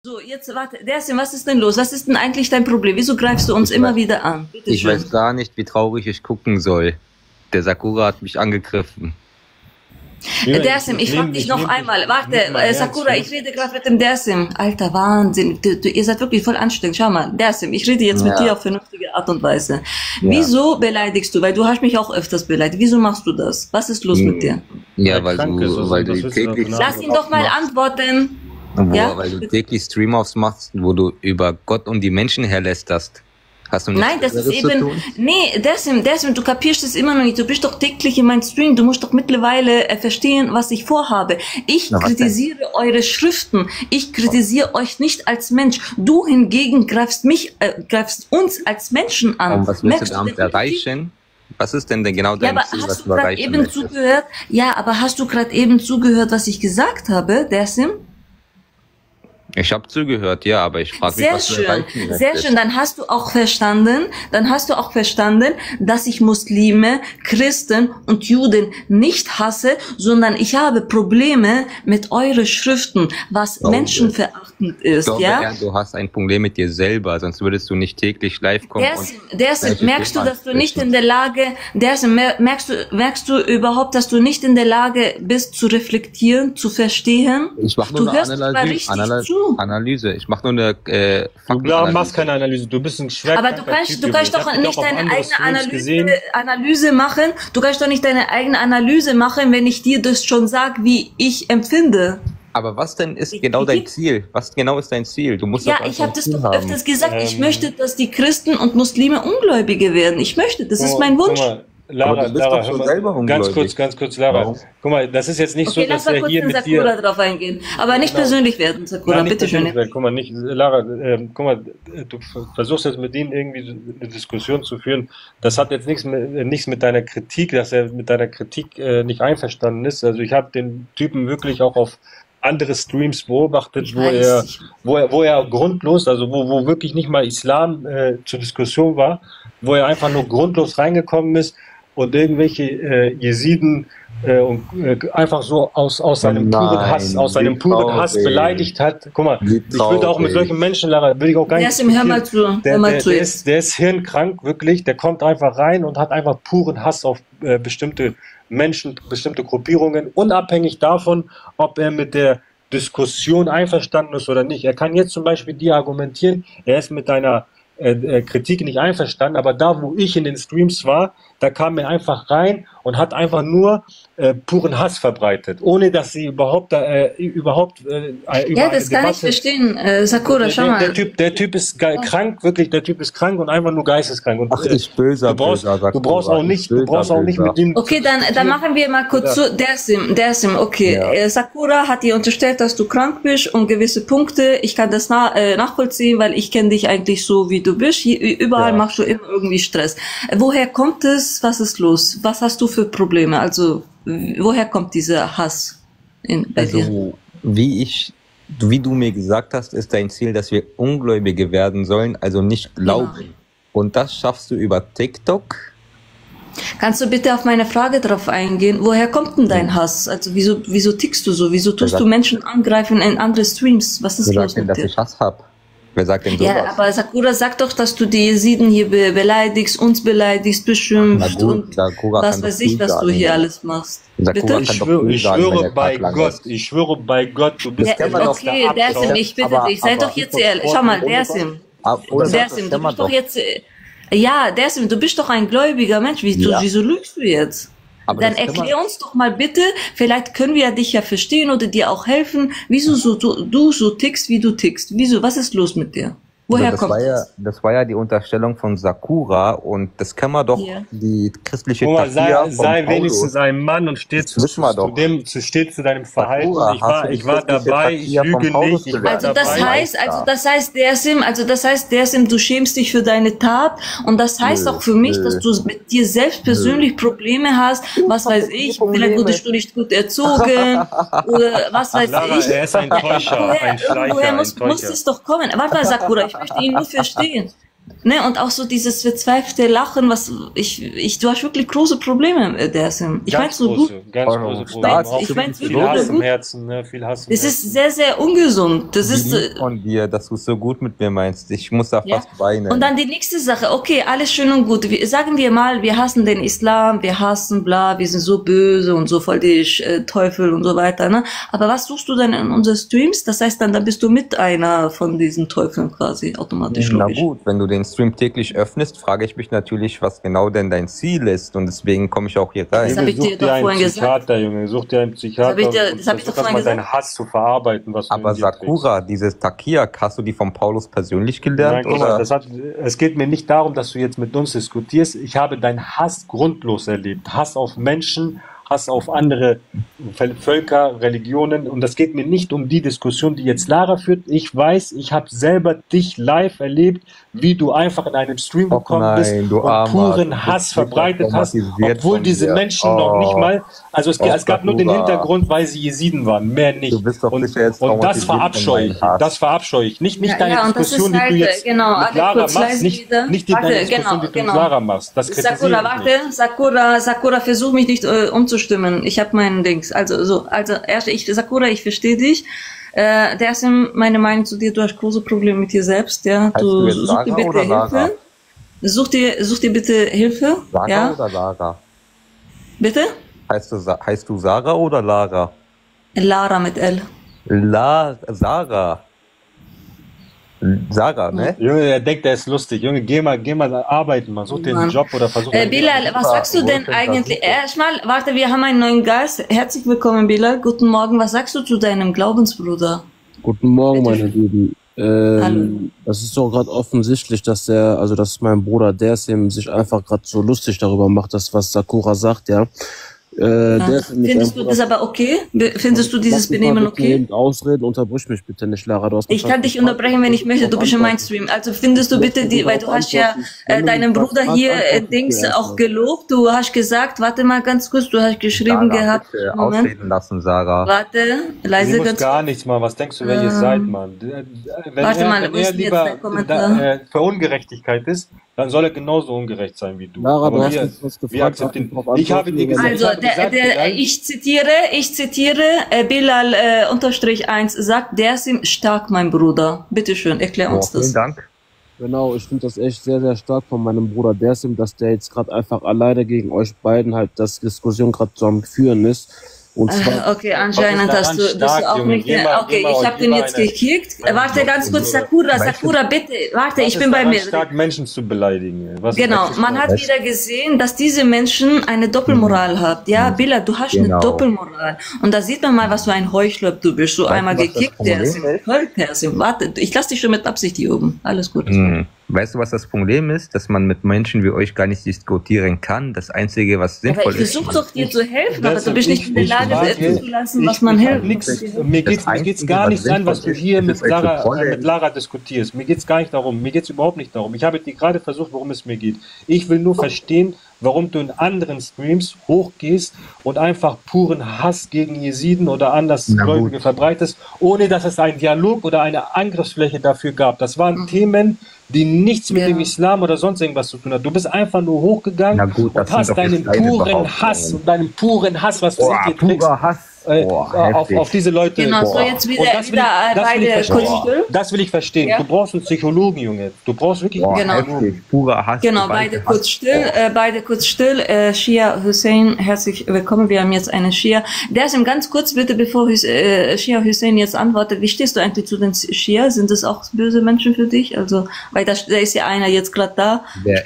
So, jetzt warte, Dersim, was ist denn los? Was ist denn eigentlich dein Problem? Wieso greifst du uns immer wieder an? Bitte Ich schön. weiß gar nicht, wie traurig ich gucken soll. Der Sakura hat mich angegriffen. Dersim, ich frage dich noch einmal. Warte, Sakura, ich rede gerade mit dem Dersim. Alter, Wahnsinn. Ihr seid wirklich voll anstrengend. Schau mal, Dersim, ich rede jetzt mit dir auf vernünftige Art und Weise. Wieso beleidigst du? Weil du hast mich auch öfters beleidigt. Wieso machst du das? Was ist los mit dir? Ja, weil du täglich... Lass ihn doch mal antworten. Weil du täglich Stream-Offs machst, wo du über Gott und die Menschen herlästerst. Hast du nichts Nein, das ist eben... Nee, Dersim, du kapierst es immer noch nicht. Du bist doch täglich in meinem Stream. Du musst doch mittlerweile verstehen, was ich vorhabe. Ich kritisiere eure Schriften. Ich kritisiere euch nicht als Mensch. Du hingegen greifst uns als Menschen an. Und was willst du damit erreichen? Was ist denn genau dein Ziel, was du erreichen möchtest? Ja, aber hast du gerade eben zugehört, was ich gesagt habe, Dersim? Ich habe zugehört, ja, aber ich frage mich, was du erreichen möchtest. Sehr schön, dann hast du auch verstanden, dass ich Muslime, Christen und Juden nicht hasse, sondern ich habe Probleme mit euren Schriften, was menschenverachtend ist, ja? Du hast ein Problem mit dir selber, sonst würdest du nicht täglich live kommen. Dersim, merkst du, dass du nicht in der Lage, merkst du überhaupt, dass du nicht in der Lage bist zu reflektieren, zu verstehen? Ich mache nur eine Analyse. Ich mache nur eine Du machst keine Analyse, du bist ein schwerkranker Aber du kannst doch nicht deine eigene Analyse machen. Du kannst doch nicht deine eigene Analyse machen, wenn ich dir das schon sage, wie ich empfinde. Aber was denn ist genau dein Ziel? Was genau ist dein Ziel? Du musst ich habe das doch öfters gesagt. Ich möchte, dass die Christen und Muslime Ungläubige werden. Ich möchte, das ist mein Wunsch. Lara, ganz kurz, Lara. Warum? Guck mal, das ist jetzt nicht so, dass wir hier mit dir... Sakura drauf eingehen. Aber nicht persönlich werden, Sakura, bitte schön. Guck mal, Lara, guck mal, du versuchst jetzt mit denen irgendwie eine Diskussion zu führen. Das hat jetzt nichts mit deiner Kritik, dass er mit deiner Kritik nicht einverstanden ist. Also ich habe den Typen wirklich auch auf andere Streams beobachtet, wo er grundlos, also wo wirklich nicht mal Islam zur Diskussion war, wo er einfach nur grundlos reingekommen ist und irgendwelche Jesiden einfach so aus seinem puren Hass beleidigt hat. Guck mal, ich würde auch mit solchen Menschen, Lara, will ich auch gar nicht. Hör mal zu. Der ist hirnkrank, wirklich. Der kommt einfach rein und hat einfach puren Hass auf bestimmte Menschen, bestimmte Gruppierungen, unabhängig davon, ob er mit der Diskussion einverstanden ist oder nicht. Er kann jetzt zum Beispiel dir argumentieren, er ist mit deiner Kritik nicht einverstanden, aber da, wo ich in den Streams war, da kam er einfach rein und hat einfach nur puren Hass verbreitet, ohne dass sie überhaupt das kann ich verstehen, Sakura, schau mal. Der Typ ist krank, wirklich, der Typ ist krank und einfach nur geisteskrank. Und, du brauchst auch nicht mit dem... Okay, dann machen wir mal kurz zu Dersim, okay. Ja. Sakura hat dir unterstellt, dass du krank bist und gewisse Punkte, ich kann das nachvollziehen, weil ich kenne dich eigentlich so, wie du bist. Überall machst du immer irgendwie Stress. Woher kommt es? Was ist los? Was hast du für Probleme? Also, woher kommt dieser Hass bei dir? Wie du mir gesagt hast, ist dein Ziel, dass wir Ungläubige werden sollen, also nicht glauben. Genau. Und das schaffst du über TikTok? Kannst du bitte auf meine Frage drauf eingehen? Woher kommt denn dein Hass? Also wieso tickst du so? Wieso tust du Menschen angreifen in andere Streams? Was ist los mit dir? Dass ich Hass habe. Wer sagt denn sowas? Ja, aber Sakura sagt doch, dass du die Jesiden hier beleidigst, uns beleidigst, beschimpft und was weiß ich, was du hier alles machst. Bitte? Ich schwöre bei Gott, du bist okay, Dersim, ich bitte dich, sei doch jetzt ehrlich. Schau mal, Dersim, du bist doch jetzt... Ja, Dersim, du bist doch ein gläubiger Mensch. Wieso lügst du jetzt? Aber dann erklär uns doch mal bitte, vielleicht können wir dich ja verstehen oder dir auch helfen, wieso du so tickst, wie du tickst. Wieso, was ist los mit dir? Woher kommt das? Das war ja die Unterstellung von Sakura und das kann man doch, die christliche Tafsir sei wenigstens ein Mann und steht zu deinem Verhalten. Sakura, ich war dabei, ich lüge nicht. Das heißt, Dersim, du schämst dich für deine Tat und das heißt auch für mich, dass du mit dir selbst persönlich Probleme hast, was weiß ich, vielleicht wurdest du nicht gut erzogen oder was weiß ich. Er ist ein Täuscher, ein Schleicher, woher muss es doch kommen? Warte mal, Sakura, ich möchte ihn nur verstehen. Ne, und auch so dieses verzweifelte Lachen, was du hast wirklich große Probleme, Dersim. Ich mein's nur gut. Ganz große Probleme. Ich mein's viel Hass im Herzen, ne? Viel Hass im Herzen. Das ist sehr, sehr ungesund. Das ist von dir, dass du es so gut mit mir meinst. Ich muss da fast weinen. Und dann die nächste Sache. Okay, alles schön und gut. Sagen wir mal, wir hassen den Islam, wir hassen bla, wir sind so böse und so voll die Teufel und so weiter, ne? Aber was suchst du denn in unseren Streams? Das heißt dann bist du mit einer von diesen Teufeln quasi automatisch. Na gut, wenn du den Stream täglich öffnest, frage ich mich natürlich, was genau denn dein Ziel ist, und deswegen komme ich auch hier rein. Das habe ich dir doch vorhin gesagt. Junge, such dir einen Psychiater, das hab ich doch vorhin gesagt. Deinen Hass zu verarbeiten, was du Aber Sakura, diese Takia, hast du die von Paulus persönlich gelernt? Nein, oder? Es geht mir nicht darum, dass du jetzt mit uns diskutierst. Ich habe deinen Hass grundlos erlebt. Hass auf Menschen, Hass auf andere Völker, Religionen, und das geht mir nicht um die Diskussion, die jetzt Lara führt. Ich weiß, ich habe selber dich live erlebt, wie du einfach in einem Stream gekommen bist und puren Hass verbreitet hast, obwohl diese Menschen noch nicht mal, also es gab nur den Hintergrund, weil sie Jesiden waren, mehr nicht. Du bist doch und das verabscheue ich. Nicht deine Diskussion, die du jetzt mit Lara machst, nicht deine Diskussion, die du mit Lara machst. Das Sakura, warte, Sakura, versuch mich nicht umzustimmen. Ich habe meinen Dings. Erst Sakura, ich verstehe dich. Der ist meine Meinung zu dir, du hast große Probleme mit dir selbst, ja. Du such dir bitte Hilfe. Such dir bitte Hilfe. Sarah oder Lara? Bitte? Heißt du Sarah oder Lara? Lara mit L. Sarah. Sarah, ne? Junge, er denkt, er ist lustig. Junge, geh mal arbeiten, mal. Such dir einen Job oder versuch. Bilal, was sagst du denn eigentlich? Erstmal, warte, wir haben einen neuen Gast. Herzlich willkommen, Bilal. Guten Morgen. Was sagst du zu deinem Glaubensbruder? Guten Morgen, meine Lieben. Das ist doch gerade offensichtlich, dass mein Bruder Dersim sich einfach gerade so lustig darüber macht, das was Sakura sagt, ja. Findest du das aber okay? Findest du dieses Benehmen okay? Ausreden, unterbrich mich bitte nicht, Lara. Ich kann dich unterbrechen, wenn ich möchte. Du bist in meinem Stream. Also findest du bitte, weil du hast ja deinen Bruder hier Dings auch gelobt. Du hast gesagt, warte mal ganz kurz, du hast geschrieben gehabt. Ausreden lassen, Sarah. Warte, leise ganz kurz. Gar nichts, Mann. Was denkst du, wer ihr seid, Mann? Warte mal, wo ist denn jetzt dein Kommentar? Für Ungerechtigkeit ist, dann soll er genauso ungerecht sein wie du. Lara, du hast uns gefragt, ich habe dir gesagt, ich zitiere, Bilal _1 sagt, Dersim stark, mein Bruder. Bitte schön, erklär uns das. Vielen Dank. Genau, ich finde das echt sehr, sehr stark von meinem Bruder Dersim, dass der jetzt gerade einfach alleine gegen euch beiden halt das Diskussion gerade so am Führen ist. Und zwar, okay, anscheinend hast du das auch nicht. Okay, ich habe den jetzt gekickt. Warte ganz kurz, Sakura, bitte. Warte, ich bin bei mir. Stark, Menschen zu beleidigen. Genau, man hat wieder gesehen, dass diese Menschen eine Doppelmoral haben. Ja, Bilal, du hast eine Doppelmoral. Und da sieht man mal, was für ein Heuchler du bist. So einmal gekickt, der ist im Warte, ich lasse dich schon mit Absicht hier oben. Alles gut. Weißt du, was das Problem ist? Dass man mit Menschen wie euch gar nicht diskutieren kann. Das Einzige, was sinnvoll ist... Ich versuche doch dir zu helfen, aber du bist nicht in der Lage, zu lassen, was man hilft. Mir geht's gar nicht an, was du hier mit Lara diskutierst. Mir geht's gar nicht darum. Mir geht's überhaupt nicht darum. Ich habe dir gerade versucht, worum es mir geht. Ich will nur verstehen, warum du in anderen Streams hochgehst und einfach puren Hass gegen Jesiden oder Andersgläubige verbreitest, ohne dass es einen Dialog oder eine Angriffsfläche dafür gab. Das waren Themen, die nichts mit dem Islam oder sonst irgendwas zu tun hat. Du bist einfach nur hochgegangen und hast deinen puren Hass und deinen puren Hass, was du in dir trägst, auf diese Leute. Genau, so jetzt wieder das will ich verstehen. Ja. Du brauchst einen Psychologen, Junge. Du brauchst wirklich purer Hass. Genau, beide kurz still. Shia Hussein, herzlich willkommen. Wir haben jetzt einen Shia. Der ist ihm ganz kurz, bitte, bevor Shia Hussein jetzt antwortet. Wie stehst du eigentlich zu den Shia? Sind das auch böse Menschen für dich? Also, weil da ist ja einer jetzt gerade da.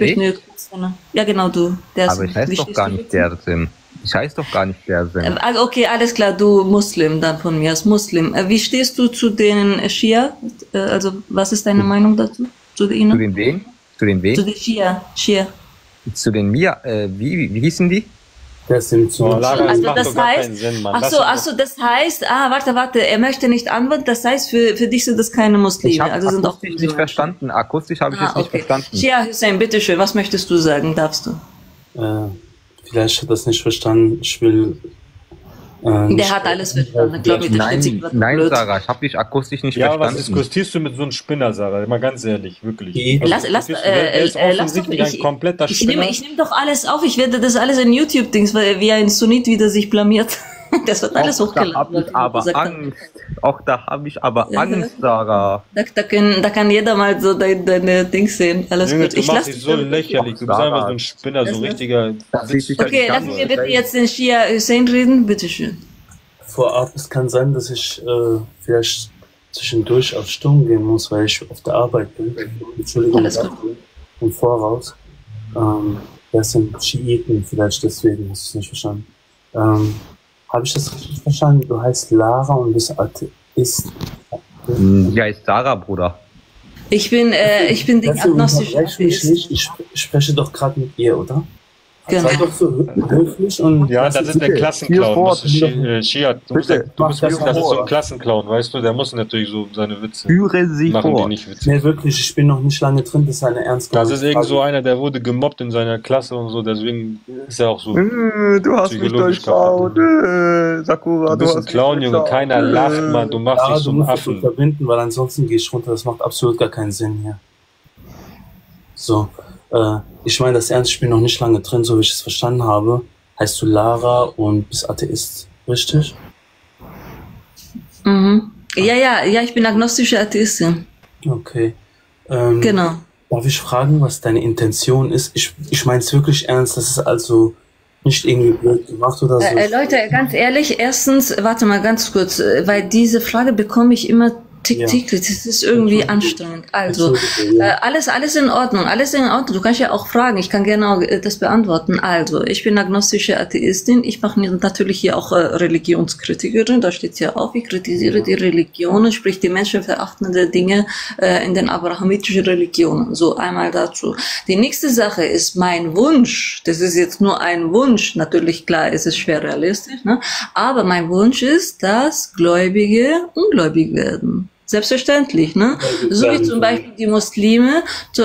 Ja, genau, du. Aber ich heiße doch gar nicht Dersim. Ich heiße doch gar nicht Dersim. Also okay, alles klar, du Muslim dann von mir als Muslim. Wie stehst du zu den Schia? Also was ist deine Meinung dazu? Zu ihnen? Zu den wen? Zu den wen? Zu den Schia. Zu den wie hießen die? Das sind so. Also das heißt, achso, das heißt, warte, er möchte nicht antworten, das heißt, für dich sind das keine Muslime. Ich habe akustisch nicht verstanden. Akustisch habe ich es nicht verstanden. Shia Hussein, bitteschön, was möchtest du sagen? Darfst du? Vielleicht hat er das nicht verstanden. Ich will Der hat alles verstanden, glaube ich. Nein, Sarah, ich habe dich akustisch nicht verstanden. Ja, was diskutierst du mit so einem Spinner, Sarah? Mal ganz ehrlich, wirklich. Lass kompletter ich nehme doch alles auf, ich werde das alles in YouTube-Dings, weil wie ein Sunnit wieder sich blamiert. Das wird alles hochgeladen. Da habe ich aber Angst, Sarah. Da kann jeder mal so deine Dings sehen. Alles Junge, gut. Du machst dich so lächerlich. Du bist einfach so ein Spinner, so ein richtiger... Okay, lassen wir bitte jetzt den Shia Hussein reden. Bitteschön. Vorab, es kann sein, dass ich vielleicht zwischendurch auf Stumm gehen muss, weil ich auf der Arbeit bin. Entschuldigung dafür im Voraus. Das sind Schiiten, vielleicht deswegen hast du es nicht verstanden. Habe ich das richtig verstanden? Du heißt Lara und bist Atheist. Ja, ist Sarah, Bruder. Ich bin agnostisch. Ich spreche doch gerade mit ihr, oder? Genau. Sei doch so höflich und... Ja, das ist der Klassenclown. Shia, du musst wissen, das ist so ein Klassenclown, weißt du? Der muss natürlich so seine Witze machen, die nicht witzig. Nee, wirklich, ich bin noch nicht lange drin, das ist eine ernst gemeinte Das ist irgend so einer, der wurde gemobbt in seiner Klasse und so, deswegen ist er auch so du hast mich durchschaut, Sakura, du bist ein Clown, Junge, keiner lacht, Mann, du machst dich zum Affen. Ich verbinden, weil ansonsten gehe ich runter, das macht absolut gar keinen Sinn hier. So, ich meine das ernst, ich bin noch nicht lange drin, so wie ich es verstanden habe. Heißt du Lara und bist Atheist, richtig? Mhm. Ja, ich bin agnostische Atheistin. Okay. Genau. Darf ich fragen, was deine Intention ist? Ich meine es wirklich ernst, das ist also nicht irgendwie blöd gemacht oder so. Leute, ganz ehrlich, erstens, warte mal ganz kurz, weil diese Frage bekomme ich immer täglich, das ist irgendwie anstrengend. Also, alles in Ordnung, Du kannst ja auch fragen, ich kann gerne auch das beantworten. Also, ich bin agnostische Atheistin, ich mache natürlich hier auch Religionskritikerin, da steht ja auch, ich kritisiere die Religionen, sprich die menschenverachtende Dinge in den abrahamitischen Religionen. So, einmal dazu. Die nächste Sache ist mein Wunsch, das ist jetzt nur ein Wunsch, natürlich klar, es ist schwer realistisch, ne? Aber mein Wunsch ist, dass Gläubige ungläubig werden. Selbstverständlich, ne? So wie zum Beispiel die Muslime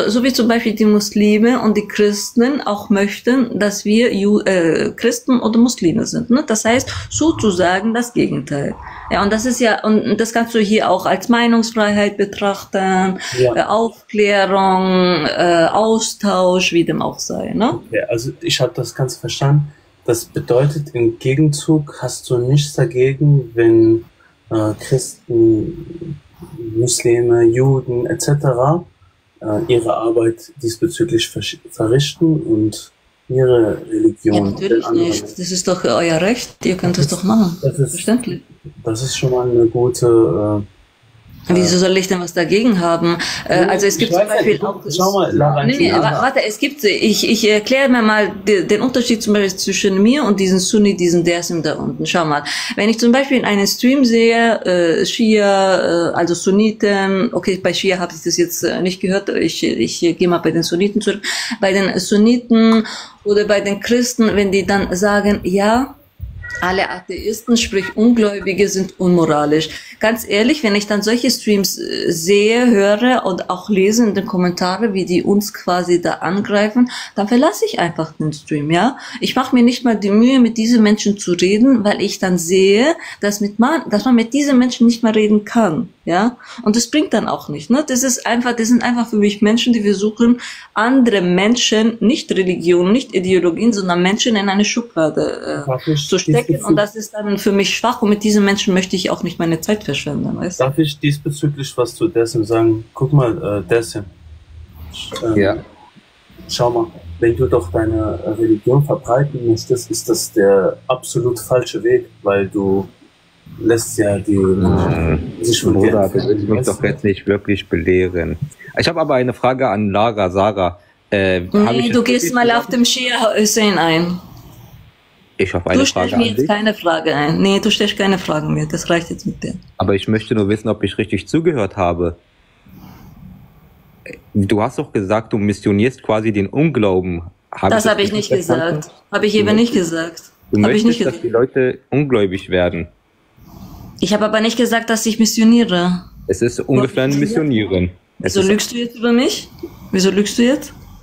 und die Christen auch möchten, dass wir Christen oder Muslime sind, ne? Das heißt, sozusagen das Gegenteil. Ja, und das ist ja, und das kannst du hier auch als Meinungsfreiheit betrachten, Aufklärung, Austausch, wie dem auch sei, ne? Okay, also ich habe das Ganze verstanden. Das bedeutet, im Gegenzug hast du nichts dagegen, wenn Christen, Muslime, Juden etc. Ihre Arbeit diesbezüglich verrichten und ihre Religion... Ja, natürlich nicht. Das ist doch euer Recht. Ihr könnt es doch machen. Verständlich. Das ist schon mal eine gute... Wieso soll ich denn was dagegen haben? Also es gibt zum Beispiel auch... Schau mal, Lara, warte, ich erkläre mir mal den Unterschied zum Beispiel zwischen mir und diesen Sunni, diesen Dersim da unten. Schau mal, wenn ich zum Beispiel in einen Stream sehe, Schia, also Sunniten, okay, bei Schia habe ich das jetzt nicht gehört, ich gehe mal bei den Sunniten zurück, bei den Sunniten oder bei den Christen, wenn die dann sagen, ja, alle Atheisten, sprich Ungläubige, sind unmoralisch. Ganz ehrlich, wenn ich dann solche Streams sehe, höre und auch lese in den Kommentaren, wie die uns quasi da angreifen, dann verlasse ich einfach den Stream, ja. Ich mache mir nicht mal die Mühe, mit diesen Menschen zu reden, weil ich dann sehe, dass man mit diesen Menschen nicht mehr reden kann, ja. Und das bringt dann auch nicht, ne. Das sind einfach für mich Menschen, die versuchen, andere Menschen, nicht Religionen, nicht Ideologien, sondern Menschen in eine Schublade zu stecken. Und das ist dann für mich schwach und mit diesen Menschen möchte ich auch nicht meine Zeit verschwenden. Weißt du? Darf ich diesbezüglich was zu Dersim sagen? Guck mal, Dersim. Ja. Schau mal, wenn du doch deine Religion verbreiten möchtest, ist das der absolut falsche Weg, weil du lässt ja die sich schon Bruder, das will mich doch jetzt nicht wirklich belehren. Ich habe aber eine Frage an Lara, Sarah. Nee, du gehst mal auf dem Shia Hussein ein. Ich habe eine Frage an dich. Du stellst mir jetzt keine Frage ein. Nee, du stellst keine Fragen mehr. Das reicht jetzt mit dir. Aber ich möchte nur wissen, ob ich richtig zugehört habe. Du hast doch gesagt, du missionierst quasi den Unglauben. Das habe ich nicht gesagt. Habe ich eben nicht gesagt. Du möchtest, dass die Leute ungläubig werden. Ich habe aber nicht gesagt, dass ich missioniere. Es ist ungefähr ein Missionieren. Wieso lügst du jetzt über mich? Wieso lügst du jetzt?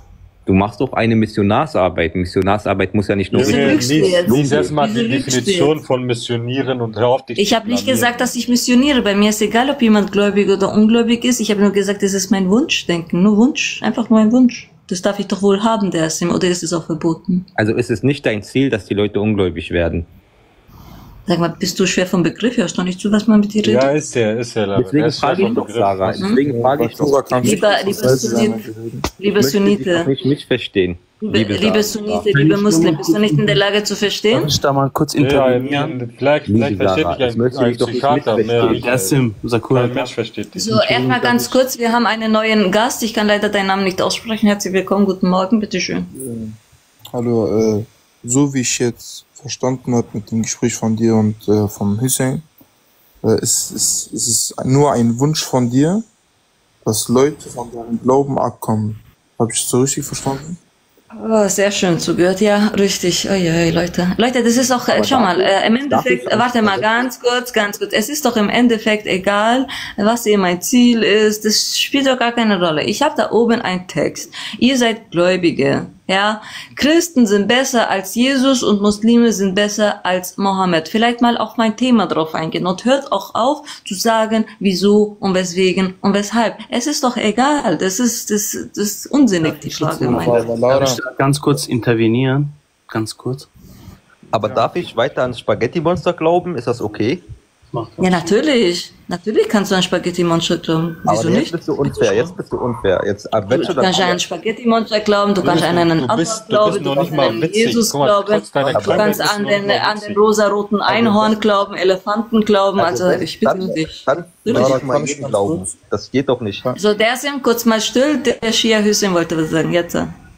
Du machst doch eine Missionarsarbeit. Missionarsarbeit muss ja nicht nur... Lies erstmal die Definition von Missionieren und hör auf dich. Ich habe nicht gesagt, dass ich missioniere. Bei mir ist egal, ob jemand gläubig oder ungläubig ist. Ich habe nur gesagt, das ist mein Wunschdenken. Nur Wunsch, einfach nur ein Wunsch. Das darf ich doch wohl haben, der ist oder ist es auch verboten? Also ist es nicht dein Ziel, dass die Leute ungläubig werden? Sag mal, bist du schwer vom Begriff? Hörst du nicht zu, was man mit dir redet? Ja, ist der. Deswegen frage ich doch, Sarah. Deswegen frage ich doch. Liebe Sunnite. Ich mich verstehen. Liebe Sunnite, liebe Muslim, bist du nicht in der Lage zu verstehen? Darf ich da mal kurz intervenieren? Vielleicht versteht dich ein Psychiater mehr. So, erstmal ganz kurz, wir haben einen neuen Gast. Ich kann leider deinen Namen nicht aussprechen. Herzlich willkommen, guten Morgen, bitteschön. Hallo, so wie ich jetzt verstanden habe mit dem Gespräch von dir und vom Hussein, ist es nur ein Wunsch von dir, dass Leute von deinem Glauben abkommen. Habe ich das so richtig verstanden? Oh, sehr schön zugehört, ja, richtig. Oh, ja, Leute, das ist doch, schau mal, im Endeffekt, warte mal, ganz kurz. Es ist doch im Endeffekt egal, was ihr mein Ziel ist. Das spielt doch gar keine Rolle. Ich habe da oben einen Text. Ihr seid Gläubige. Ja, Christen sind besser als Jesus und Muslime sind besser als Mohammed. Vielleicht mal auf mein Thema drauf eingehen und hört auch auf zu sagen, wieso und weswegen und weshalb. Es ist doch egal. Das ist unsinnig, die Frage. Darf ich da ganz kurz intervenieren? Ganz kurz. Aber darf ich weiter an Spaghetti-Monster glauben? Ist das okay? Ja, natürlich. Natürlich kannst du an Spaghetti-Monster glauben. Wieso aber nicht? Jetzt bist du unfair. Du kannst an Spaghetti-Monster glauben, du kannst an einen Allah glauben, du kannst an Jesus glauben, du kannst an den rosaroten Einhorn glauben, Elefanten glauben, also ich bitte dich. Dann kann ich glauben. Das geht doch nicht. So, der ist kurz mal still, der Shia Hussein wollte was sagen, jetzt.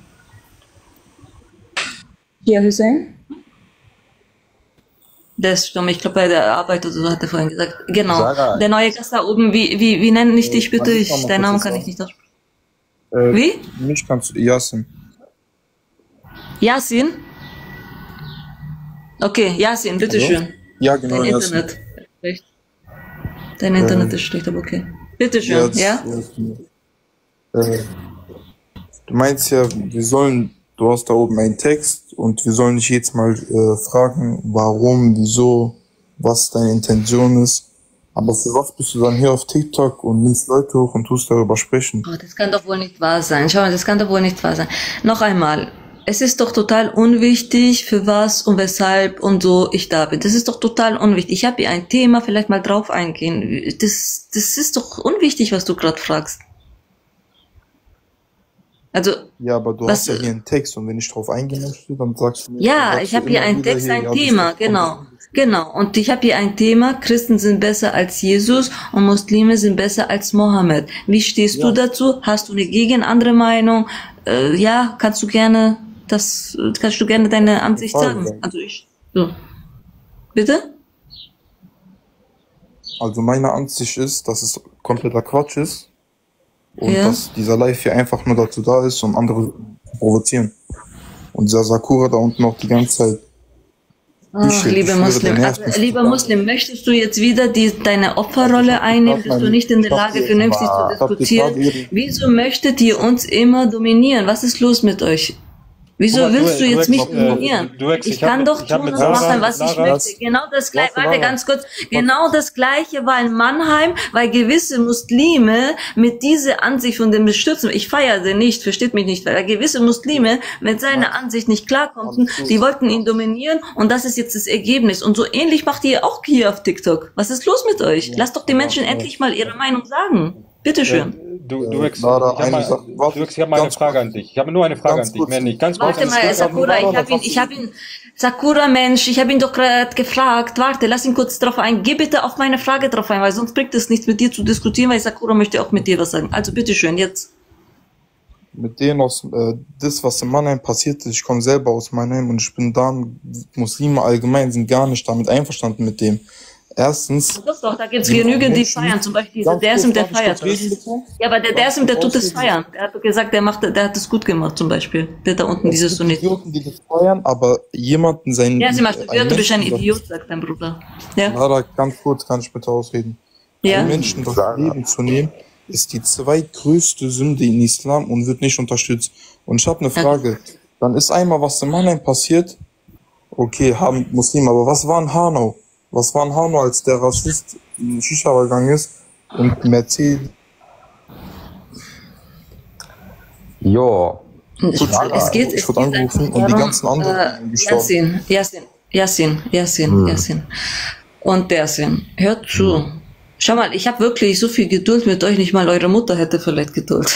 Shia Hussein? Der ist stumm, ich glaube bei der Arbeit oder so, hat er vorhin gesagt. Genau. Sarah, der neue Gast da oben, wie nenne ich dich bitte? Deinen Namen kann ich nicht aussprechen. Wie? Mich kannst du, Yasin. Yasin? Okay, Yasin, bitteschön. Ja, genau, Dein Yasin. Internet ist schlecht. Dein Internet ist schlecht, aber okay. Bitteschön, ja? Du meinst ja, du hast da oben einen Text und wir sollen dich jetzt mal fragen, warum, wieso, was deine Intention ist. Aber für was bist du dann hier auf TikTok und nimmst Leute hoch und tust darüber sprechen? Oh, das kann doch wohl nicht wahr sein. Schau mal, das kann doch wohl nicht wahr sein. Noch einmal. Es ist doch total unwichtig, für was und weshalb und so ich da bin. Das ist doch total unwichtig. Ich habe hier ein Thema, vielleicht mal drauf eingehen. Das ist doch unwichtig, was du gerade fragst. Also, ja, aber du hast ja hier einen Text und wenn ich drauf eingehen möchte, dann sagst du mir... Ja, ich habe hier einen Text, ein Thema, genau. Und ich habe hier ein Thema, Christen sind besser als Jesus und Muslime sind besser als Mohammed. Wie stehst du dazu? Hast du eine andere Meinung? Ja, kannst du gerne deine Ansicht sagen? Also so. Bitte? Also meine Ansicht ist, dass es kompletter Quatsch ist. Und dass dieser Live hier einfach nur dazu da ist, um andere zu provozieren. Und dieser Sakura da unten noch die ganze Zeit... Ach, lieber Muslim, möchtest du jetzt wieder deine Opferrolle einnehmen? Bist du nicht in der Lage, vernünftig zu diskutieren? Wieso möchtet ihr uns immer dominieren? Was ist los mit euch? Wieso willst du jetzt mich dominieren? Ich kann doch tun und machen, was ich möchte. Genau das Gleiche, warte ganz kurz. Genau das Gleiche war in Mannheim, weil gewisse Muslime mit dieser Ansicht von dem Bestürzen, ich feiere den nicht, versteht mich nicht, weil gewisse Muslime mit seiner Ansicht nicht klarkonnten, die wollten ihn dominieren und das ist jetzt das Ergebnis. Und so ähnlich macht ihr auch hier auf TikTok. Was ist los mit euch? Lasst doch die Menschen endlich mal ihre Meinung sagen. Bitteschön. Ich habe mal eine Frage an dich. Ich habe nur eine Frage an dich, mehr nicht. Warte mal, Sakura, ich habe ihn, Sakura Mensch, ich habe ihn doch gerade gefragt. Warte, lass ihn kurz drauf ein. Geh bitte auf meine Frage drauf ein, weil sonst bringt es nichts mit dir zu diskutieren, weil Sakura möchte auch mit dir was sagen. Also bitteschön, jetzt. Mit denen das, was in Mannheim passiert ist, ich komme selber aus Mannheim und ich bin da, Muslime allgemein sind gar nicht damit einverstanden mit dem. Erstens. Doch, da gibt's genügend, die feiern. Zum Beispiel dieser Dersim, der feiert das. Ja, aber der Dersim, der tut es feiern. Der hat gesagt, der hat es gut gemacht, zum Beispiel. Der da unten, dieses Sunnit. Die das feiern, aber jemanden sein. Dersim, du bist ein Idiot, sagt dein Bruder. Ja. Lara, ganz kurz, kann ich bitte ausreden. Ja. Den Menschen das Leben zu nehmen, ist die zweitgrößte Sünde in Islam und wird nicht unterstützt. Und ich habe eine Frage. Dann ist einmal was in Mannheim passiert. Okay, haben Muslime, aber was war in Hanau? Was war in Hanau, als der Rassist in den Shisha gegangen ist und Mercedes? Jo. Es geht angerufen und die ganzen anderen gestorben. Yasin. Und Dersin, hört zu. Schau mal, ich habe wirklich so viel Geduld mit euch, nicht mal eure Mutter hätte vielleicht Geduld.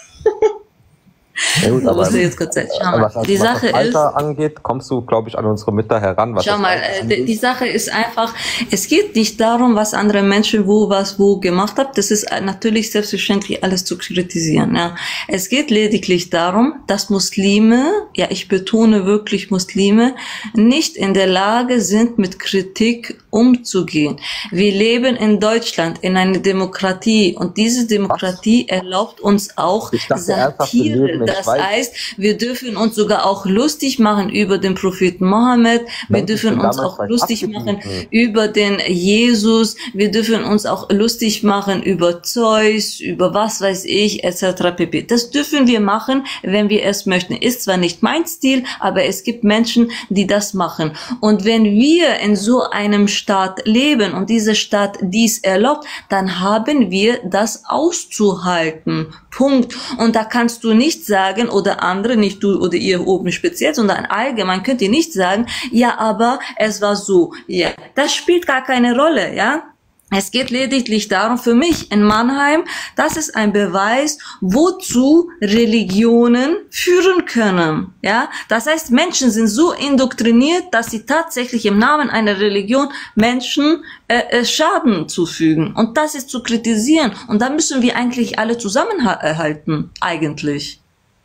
Ja, gut, aber jetzt kurz sagen. Schau mal, die Sache ist, Alter angeht, kommst du, glaube ich, an unsere Mütter heran. Schau mal, die Sache ist einfach, es geht nicht darum, was andere Menschen wo gemacht haben. Das ist natürlich selbstverständlich alles zu kritisieren. Ja. Es geht lediglich darum, dass Muslime, ja, ich betone wirklich Muslime, nicht in der Lage sind, mit Kritik umzugehen. Wir leben in Deutschland, in einer Demokratie, und diese Demokratie erlaubt uns auch Satire. Das heißt, wir dürfen uns sogar auch lustig machen über den Propheten Mohammed, wir dürfen uns auch lustig machen über den Jesus, wir dürfen uns auch lustig machen über Zeus, über was weiß ich, etc. pp. Das dürfen wir machen, wenn wir es möchten. Ist zwar nicht mein Stil, aber es gibt Menschen, die das machen. Und wenn wir in so einem Staat leben und dieser Staat dies erlaubt, dann haben wir das auszuhalten. Punkt. Und da kannst du nicht sagen, oder andere, nicht du oder ihr oben speziell, sondern allgemein könnt ihr nicht sagen, ja, aber es war so. Ja, das spielt gar keine Rolle, ja. Es geht lediglich darum, für mich in Mannheim, das ist ein Beweis, wozu Religionen führen können. Ja, das heißt, Menschen sind so indoktriniert, dass sie tatsächlich im Namen einer Religion Menschen Schaden zufügen. Und das ist zu kritisieren. Und da müssen wir eigentlich alle zusammenhalten, eigentlich.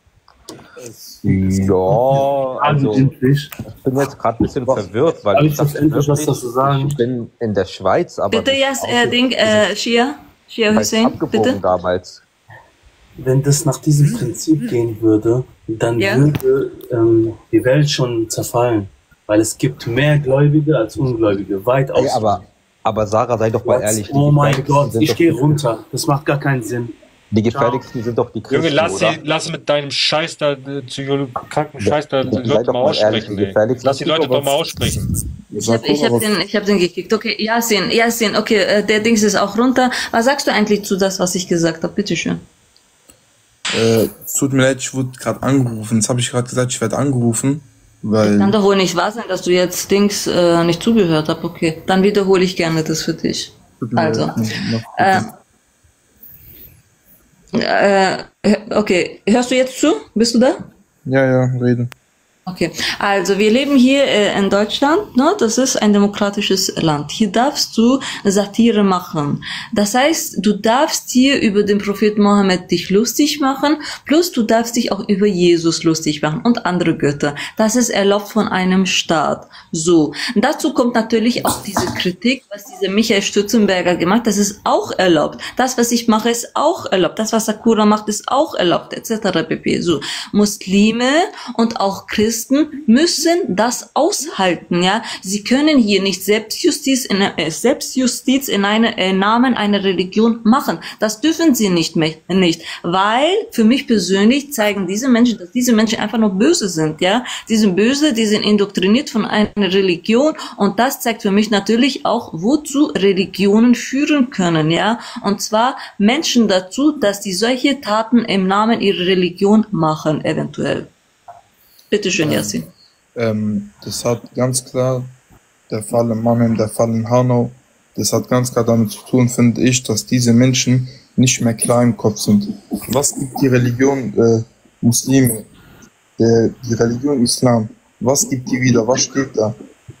Ja, also ich bin jetzt gerade ein bisschen verwirrt, weil ich bin in der Schweiz, aber bitte jetzt Shia Hussein, bitte. Damals. Wenn das nach diesem Prinzip gehen würde, dann würde die Welt schon zerfallen, weil es gibt mehr Gläubige als Ungläubige, weitaus. Ja, aber Sarah, sei doch mal ehrlich. Oh mein Gott, ich gehe runter. Das macht gar keinen Sinn. Die gefährlichsten sind doch die Christen, Junge, lass mit deinem Scheiß da, kranken Scheiß da, die Leute mal aussprechen, Lass die Leute doch mal aussprechen. Ich hab den gekickt. Okay, Yasin, okay, der Dings ist auch runter. Was sagst du eigentlich zu das, was ich gesagt habe? Bitteschön. Es tut mir leid, ich wurde gerade angerufen. Jetzt habe ich gerade gesagt, ich werde angerufen, weil... Kann doch wohl nicht wahr sein, dass du jetzt Dings nicht zugehört hast. Okay, dann wiederhole ich gerne das für dich. Also, okay, hörst du jetzt zu? Bist du da? Ja, rede. Okay, also wir leben hier in Deutschland, ne? Das ist ein demokratisches Land. Hier darfst du Satire machen. Das heißt, du darfst hier über den Propheten Mohammed dich lustig machen, plus du darfst dich auch über Jesus lustig machen und andere Götter. Das ist erlaubt von einem Staat. So, und dazu kommt natürlich auch diese Kritik, was dieser Michael Stützenberger gemacht hat. Das ist auch erlaubt. Das, was ich mache, ist auch erlaubt. Das, was Sakura macht, ist auch erlaubt, etc. pp. So, Muslime und auch Christen müssen das aushalten, ja. Sie können hier nicht Selbstjustiz in Namen einer Religion machen. Das dürfen sie nicht, weil für mich persönlich zeigen diese Menschen, dass diese Menschen einfach nur böse sind, ja. Die sind böse, die sind indoktriniert von einer Religion, und das zeigt für mich natürlich auch, wozu Religionen führen können, ja. Und zwar Menschen dazu, dass die solche Taten im Namen ihrer Religion machen, eventuell. Bitte schön, Yasin. Das hat ganz klar, der Fall in Mannheim, der Fall in Hanau, das hat ganz klar damit zu tun, finde ich, dass diese Menschen nicht mehr klar im Kopf sind. Was gibt die Religion Muslime, die Religion Islam, was gibt die wieder, was steht da?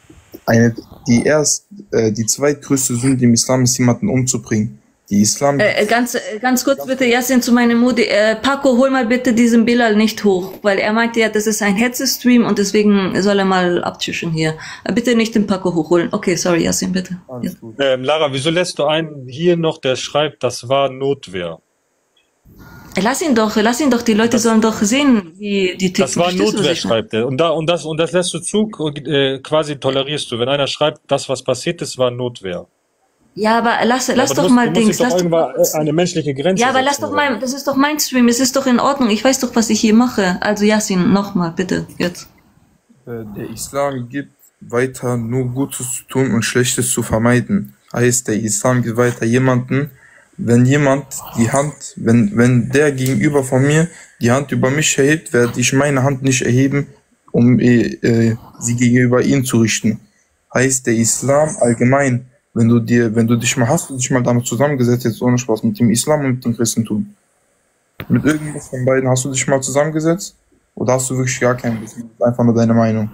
Die zweitgrößte Sünde im Islam ist, jemanden umzubringen. Die Islam... Ganz kurz bitte, Yasin, zu meinem Modi. Paco, hol mal bitte diesen Bilal nicht hoch, weil er meinte ja, das ist ein Hetze-Stream und deswegen soll er mal abtischen hier. Bitte nicht den Paco hochholen. Okay, sorry, Yasin, bitte. Ja. Lara, wieso lässt du einen hier noch, der schreibt, das war Notwehr? Lass ihn doch, die Leute sollen doch sehen, wie die Texte. Das war Notwehr, schreibt er. Und das lässt du zu, quasi tolerierst du. Wenn einer schreibt, das, was passiert ist, war Notwehr. Ja, aber lass doch mal Dings. Lass doch eine menschliche Grenze. Ja, aber lass doch mal, das ist doch mein Stream, es ist doch in Ordnung. Ich weiß doch, was ich hier mache. Also Yasin, nochmal, bitte, jetzt. Der Islam gibt weiter, nur Gutes zu tun und Schlechtes zu vermeiden. Heißt, der Islam gibt weiter jemanden, wenn jemand die Hand, wenn der gegenüber von mir die Hand über mich erhebt, werde ich meine Hand nicht erheben, um sie gegenüber ihm zu richten. Heißt, der Islam allgemein, hast du dich mal damit zusammengesetzt, jetzt ohne Spaß, mit dem Islam und mit dem Christentum? Mit irgendwas von beiden hast du dich mal zusammengesetzt? Oder hast du wirklich gar kein Wissen? Einfach nur deine Meinung?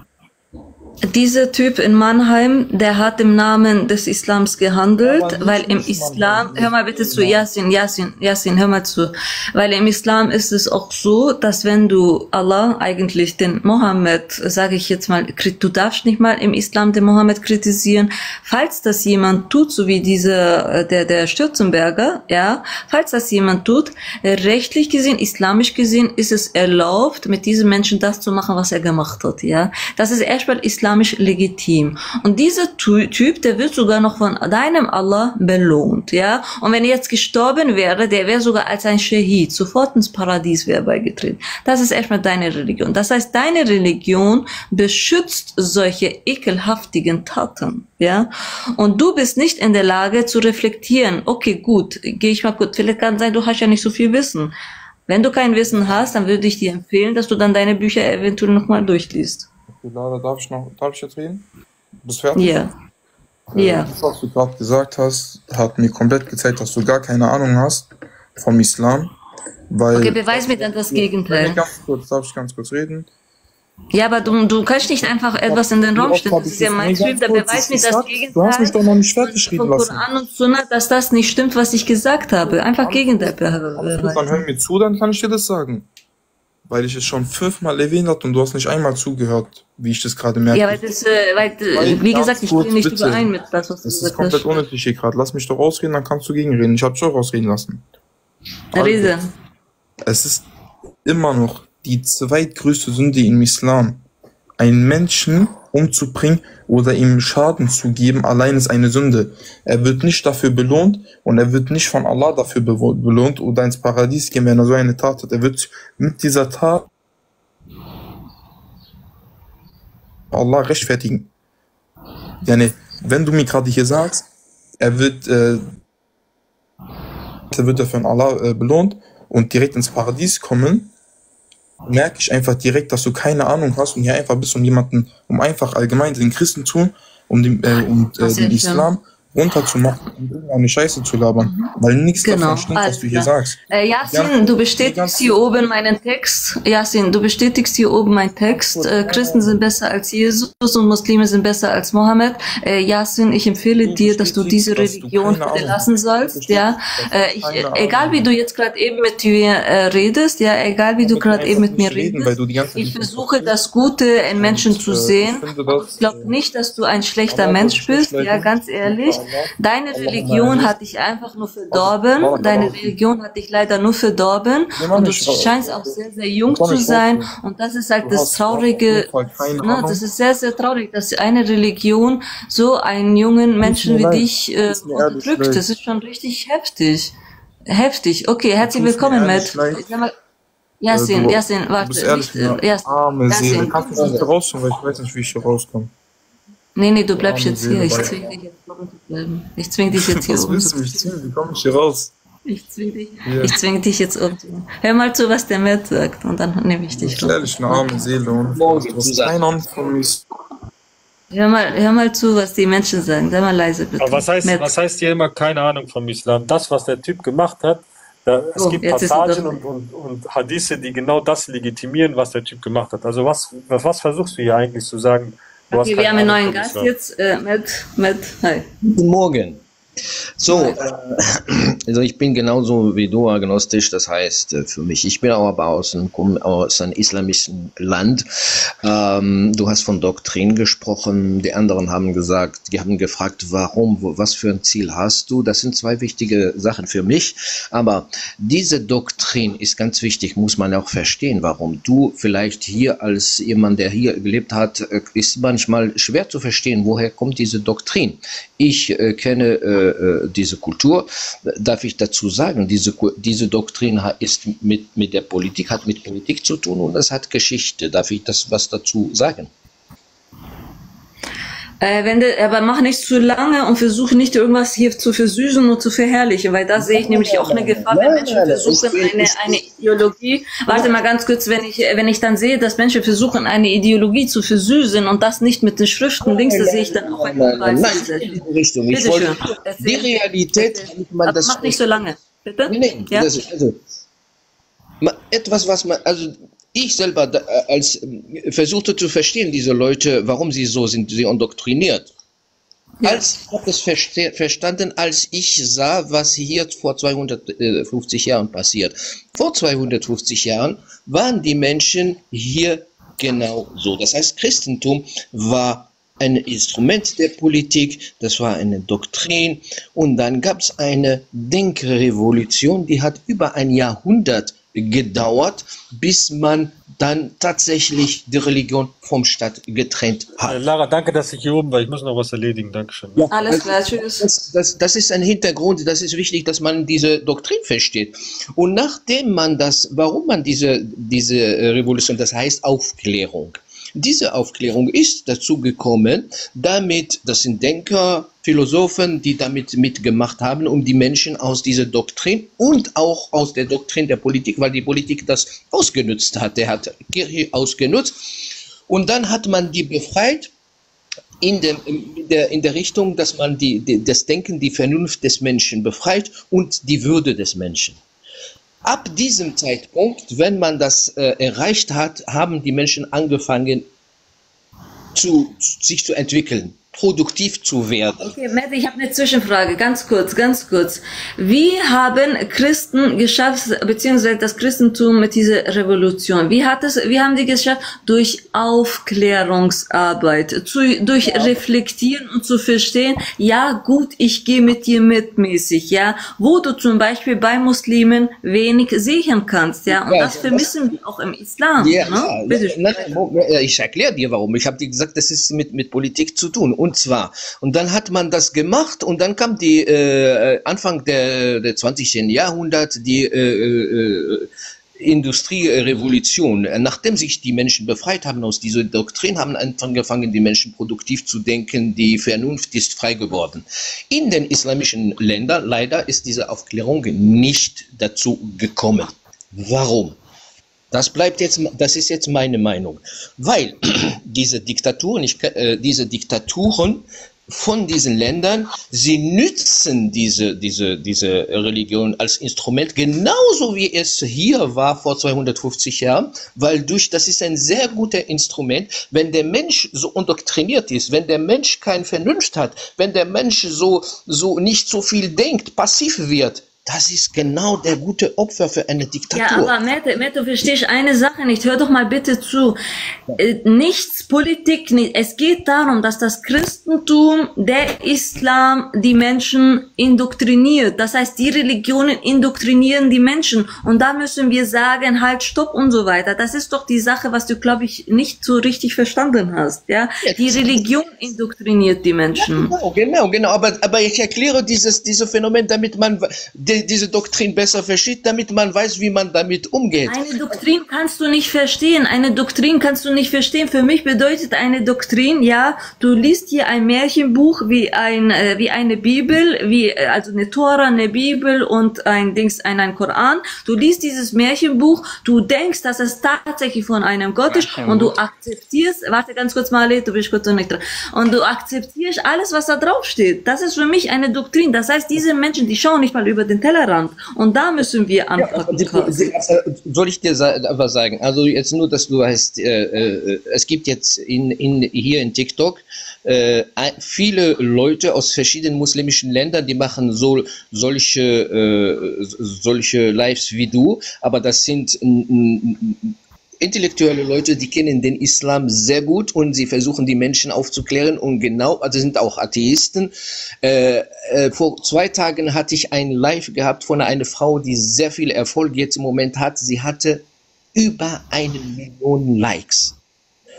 Dieser Typ in Mannheim, der hat im Namen des Islams gehandelt, weil im Islam, hör mal bitte zu, Yasin, hör mal zu, weil im Islam ist es auch so, dass wenn du Allah, eigentlich den Mohammed, sage ich jetzt mal, du darfst nicht mal im Islam den Mohammed kritisieren, falls das jemand tut, so wie der Stürzenberger, ja, falls das jemand tut, rechtlich gesehen, islamisch gesehen, ist es erlaubt, mit diesem Menschen das zu machen, was er gemacht hat, ja. Das ist erstmal islamisch legitim. Und dieser Typ, der wird sogar noch von deinem Allah belohnt, ja. Und wenn er jetzt gestorben wäre, der wäre sogar als ein Schahid sofort ins Paradies wäre beigetreten. Das ist erstmal deine Religion. Das heißt, deine Religion beschützt solche ekelhaftigen Taten, ja. Und du bist nicht in der Lage zu reflektieren. Okay, gut, gehe ich mal kurz. Vielleicht kann sein, du hast ja nicht so viel Wissen. Wenn du kein Wissen hast, dann würde ich dir empfehlen, dass du dann deine Bücher eventuell nochmal durchliest. Lara, darf ich jetzt reden? Bist du fertig? Ja. Ja. Das, was du gerade gesagt hast, hat mir komplett gezeigt, dass du gar keine Ahnung hast vom Islam. Weil, okay, beweis mir dann das Gegenteil. Darf ich ganz kurz reden? Ja, aber du kannst nicht einfach etwas in den Raum stellen. Das ist ja mein Stream, da beweis mir das Gegenteil. Du hast mich doch noch nicht fertig reden lassen. Koran und Sunna, dass das nicht stimmt, was ich gesagt habe. Einfach Gegenteil. Dann hör mir zu, dann kann ich dir das sagen. Weil ich es schon 5-mal erwähnt habe und du hast nicht einmal zugehört, wie ich das gerade merke. Ja, wie gesagt, ich stehe nicht überein mit das, was du gesagt hast. Das ist komplett unnötig hier gerade. Lass mich doch ausreden, dann kannst du gegenreden. Ich habe dich auch ausreden lassen. Rede. Es ist immer noch die zweitgrößte Sünde im Islam. Einen Menschen umzubringen oder ihm Schaden zu geben, allein ist eine Sünde. Er wird nicht dafür belohnt und er wird nicht von Allah dafür belohnt oder ins Paradies gehen, wenn er so eine Tat hat. Er wird mit dieser Tat Allah rechtfertigen. Yani, wenn du mir gerade hier sagst, er wird dafür von Allah belohnt und direkt ins Paradies kommen, merke ich einfach direkt, dass du keine Ahnung hast und hier einfach bist, um einfach allgemein den Christentum, den Islam runterzumachen und irgendeine Scheiße zu labern. Weil nichts davon stimmt, was du hier sagst. Yasin, du bestätigst hier oben meinen Text. Yasin, du bestätigst hier oben meinen Text. Christen sind besser als Jesus und Muslime sind besser als Mohammed. Yasin, ich empfehle dir, dass du diese Religion verlassen sollst. Ja, egal wie du jetzt gerade eben mit mir redest, ja, egal wie du gerade eben mit mir redest, ich versuche das Gute in Menschen zu sehen. Ich glaube nicht, dass du ein schlechter Mensch bist, ja, ganz ehrlich. Deine Religion hat dich einfach nur verdorben. Deine Religion hat dich leider nur verdorben. Und du scheinst auch sehr, sehr jung zu sein. Und das ist halt das Traurige. Das ist sehr, sehr traurig, dass eine Religion so einen jungen Menschen wie dich unterdrückt. Das ist schon richtig heftig. Heftig. Okay, herzlich willkommen, Matt. Yasin, warte. Yasin, kannst du nicht rauskommen, weil ich weiß nicht, wie ich hier rauskomme. Nee, du bleibst jetzt hier. Ich zwinge dich jetzt oben zu bleiben. Ich zwinge dich jetzt hier oben zu bleiben. Wie komme ich hier raus? Ich zwinge dich jetzt oben zu bleiben. Hör mal zu, was der Matt sagt und dann nehme ich dich raus. Ehrlich, eine arme Seele und hör mal zu, was die Menschen sagen. Sei mal leise, bitte. Aber was heißt hier immer keine Ahnung vom Islam? Das, was der Typ gemacht hat, es gibt Passagen und Hadithe, die genau das legitimieren, was der Typ gemacht hat. Also was versuchst du hier eigentlich zu sagen? Okay, wir haben einen neuen Gast jetzt, Matt, hi. Guten Morgen. So, also ich bin genauso wie du agnostisch, das heißt für mich, ich bin auch aber komme aus einem islamischen Land. Du hast von Doktrin gesprochen, die anderen haben gesagt, die haben gefragt, warum, was für ein Ziel hast du? Das sind zwei wichtige Sachen für mich, aber diese Doktrin ist ganz wichtig, muss man auch verstehen, warum. Du vielleicht hier als jemand, der hier gelebt hat, ist manchmal schwer zu verstehen, woher kommt diese Doktrin. Ich kenne diese Kultur. Darf ich dazu sagen, diese Doktrin ist mit der Politik, hat mit Politik zu tun und das hat Geschichte. Darf ich was dazu sagen? Aber mach nicht zu lange und versuche nicht irgendwas hier zu versüßen und zu verherrlichen, weil da sehe ich nämlich auch eine Gefahr, wenn Menschen versuchen eine Ideologie, warte mal ganz kurz, wenn ich dann sehe, dass Menschen versuchen eine Ideologie zu versüßen und das nicht mit den Schriften links, das sehe ich dann auch eine Richtung. Die Realität, mach nicht so lange, bitte? Nee, ja? Also etwas, was man, also ich selber versuchte zu verstehen, diese Leute, warum sie so sind, sie indoktriniert. Ja. Ich habe das verstanden, als ich sah, was hier vor 250 Jahren passiert. Vor 250 Jahren waren die Menschen hier genau so. Das heißt, Christentum war ein Instrument der Politik, das war eine Doktrin und dann gab es eine Denkrevolution, die hat über ein Jahrhundert gedauert, bis man dann tatsächlich die Religion vom Staat getrennt hat. Lara, danke, dass ich hier oben war. Ich muss noch was erledigen. Dankeschön. Ja, alles klar, tschüss. Das ist ein Hintergrund, das ist wichtig, dass man diese Doktrin versteht. Und nachdem man warum man diese Revolution, das heißt Aufklärung, diese Aufklärung ist dazu gekommen, damit, das sind Denker, Philosophen, die damit mitgemacht haben, um die Menschen aus dieser Doktrin und auch aus der Doktrin der Politik, weil die Politik das ausgenutzt hat, der hat Kirche ausgenutzt und dann hat man die befreit in der Richtung, dass man das Denken, die Vernunft des Menschen befreit und die Würde des Menschen. Ab diesem Zeitpunkt, wenn man das erreicht hat, haben die Menschen angefangen, sich zu entwickeln, produktiv zu werden. Okay, Matt, ich habe eine Zwischenfrage, ganz kurz. Wie haben Christen geschafft, beziehungsweise das Christentum mit dieser Revolution, wie haben die geschafft? Durch Aufklärungsarbeit, durch Reflektieren und zu verstehen, ja gut, ich gehe mit dir mitmäßig, ja, wo du zum Beispiel bei Muslimen wenig sehen kannst, ja, und das vermissen wir auch im Islam. Ja, ne? Bitte. Ich erkläre dir warum. Ich habe dir gesagt, das ist mit Politik zu tun. Und zwar, und dann hat man das gemacht und dann kam die Anfang der 20. Jahrhundert die Industrierevolution. Nachdem sich die Menschen befreit haben aus dieser Doktrin, haben angefangen, die Menschen produktiv zu denken, die Vernunft ist frei geworden. In den islamischen Ländern leider ist diese Aufklärung nicht dazu gekommen. Warum? Das ist jetzt meine Meinung, weil diese Diktaturen von diesen Ländern, sie nützen diese Religion als Instrument, genauso wie es hier war vor 250 Jahren, weil das ist ein sehr gutes Instrument, wenn der Mensch so indoktriniert ist, wenn der Mensch keine Vernunft hat, wenn der Mensch so nicht so viel denkt, passiv wird. Das ist genau der gute Opfer für eine Diktatur. Ja, aber Matt, du verstehst eine Sache nicht. Hör doch mal bitte zu. Nichts Politik, nicht. Es geht darum, dass das Christentum, der Islam, die Menschen indoktriniert. Das heißt, die Religionen indoktrinieren die Menschen. Und da müssen wir sagen, halt, stopp und so weiter. Das ist doch die Sache, was du, glaube ich, nicht so richtig verstanden hast. Ja, die Religion indoktriniert die Menschen. Ja, genau. Aber ich erkläre dieses Phänomen, damit man diese Doktrin besser versteht, damit man weiß, wie man damit umgeht. Eine Doktrin kannst du nicht verstehen. Für mich bedeutet eine Doktrin, ja, du liest hier ein Märchenbuch wie eine Bibel, also eine Tora, eine Bibel und ein Koran. Du liest dieses Märchenbuch, du denkst, dass es tatsächlich von einem Gott ist und du akzeptierst, warte ganz kurz mal, du bist kurz noch nicht dran, und du akzeptierst alles, was da drauf steht. Das ist für mich eine Doktrin. Das heißt, diese Menschen, die schauen nicht mal über den Tellerrand. Und da müssen wir anpacken. Soll ich dir was sagen? Also jetzt nur, dass du weißt, es gibt jetzt hier in TikTok viele Leute aus verschiedenen muslimischen Ländern, die machen solche Lives wie du, aber das sind intellektuelle Leute, die kennen den Islam sehr gut und sie versuchen, die Menschen aufzuklären und also sind auch Atheisten. Vor 2 Tagen hatte ich ein Live gehabt von einer Frau, die sehr viel Erfolg jetzt im Moment hat. Sie hatte über 1 Million Likes.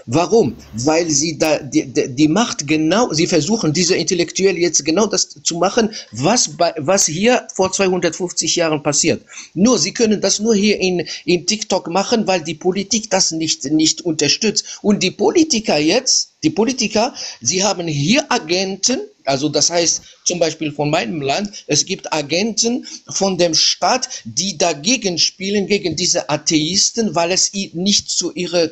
Warum? Weil sie da die Macht genau, sie versuchen, diese Intellektuelle jetzt genau das zu machen, was hier vor 250 Jahren passiert. Nur, sie können das nur hier in TikTok machen, weil die Politik das nicht unterstützt. Und die Politiker, sie haben hier Agenten, also das heißt zum Beispiel von meinem Land, es gibt Agenten von dem Staat, die dagegen spielen, gegen diese Atheisten, weil es nicht zu ihrer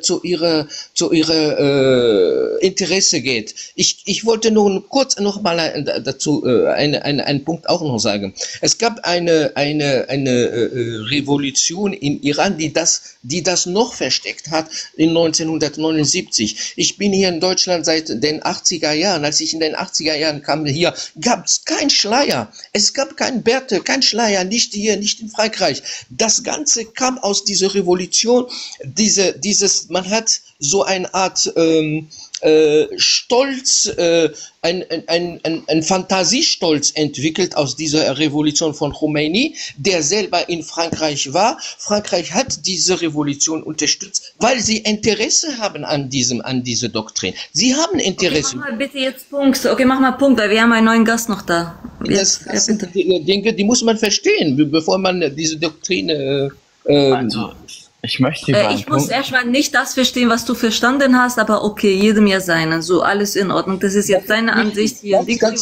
Interesse geht. Ich wollte nur kurz noch mal dazu einen Punkt auch noch sagen. Es gab eine Revolution in Iran, die das noch versteckt hat in 1979. Ich bin hier in Deutschland seit den 80er Jahren. Als ich in den 80er Jahren kam, hier gab es keinen Schleier. Es gab keinen Bärte, kein Schleier, nicht hier, nicht in Frankreich. Das Ganze kam aus dieser Revolution. Man hat so eine Art Stolz, ein Fantasiestolz entwickelt aus dieser Revolution von Khomeini, der selber in Frankreich war. Frankreich hat diese Revolution unterstützt, weil sie Interesse haben an dieser Doktrin. Sie haben Interesse. Okay, mach mal bitte jetzt Punkt. Okay, mach mal Punkt, weil wir haben einen neuen Gast noch da. Das sind Dinge, die muss man verstehen, bevor man diese Doktrin also, ich muss erstmal nicht das verstehen, was du verstanden hast, aber okay, jedem ja seine. So, alles in Ordnung. Das ist jetzt deine Ansicht hier.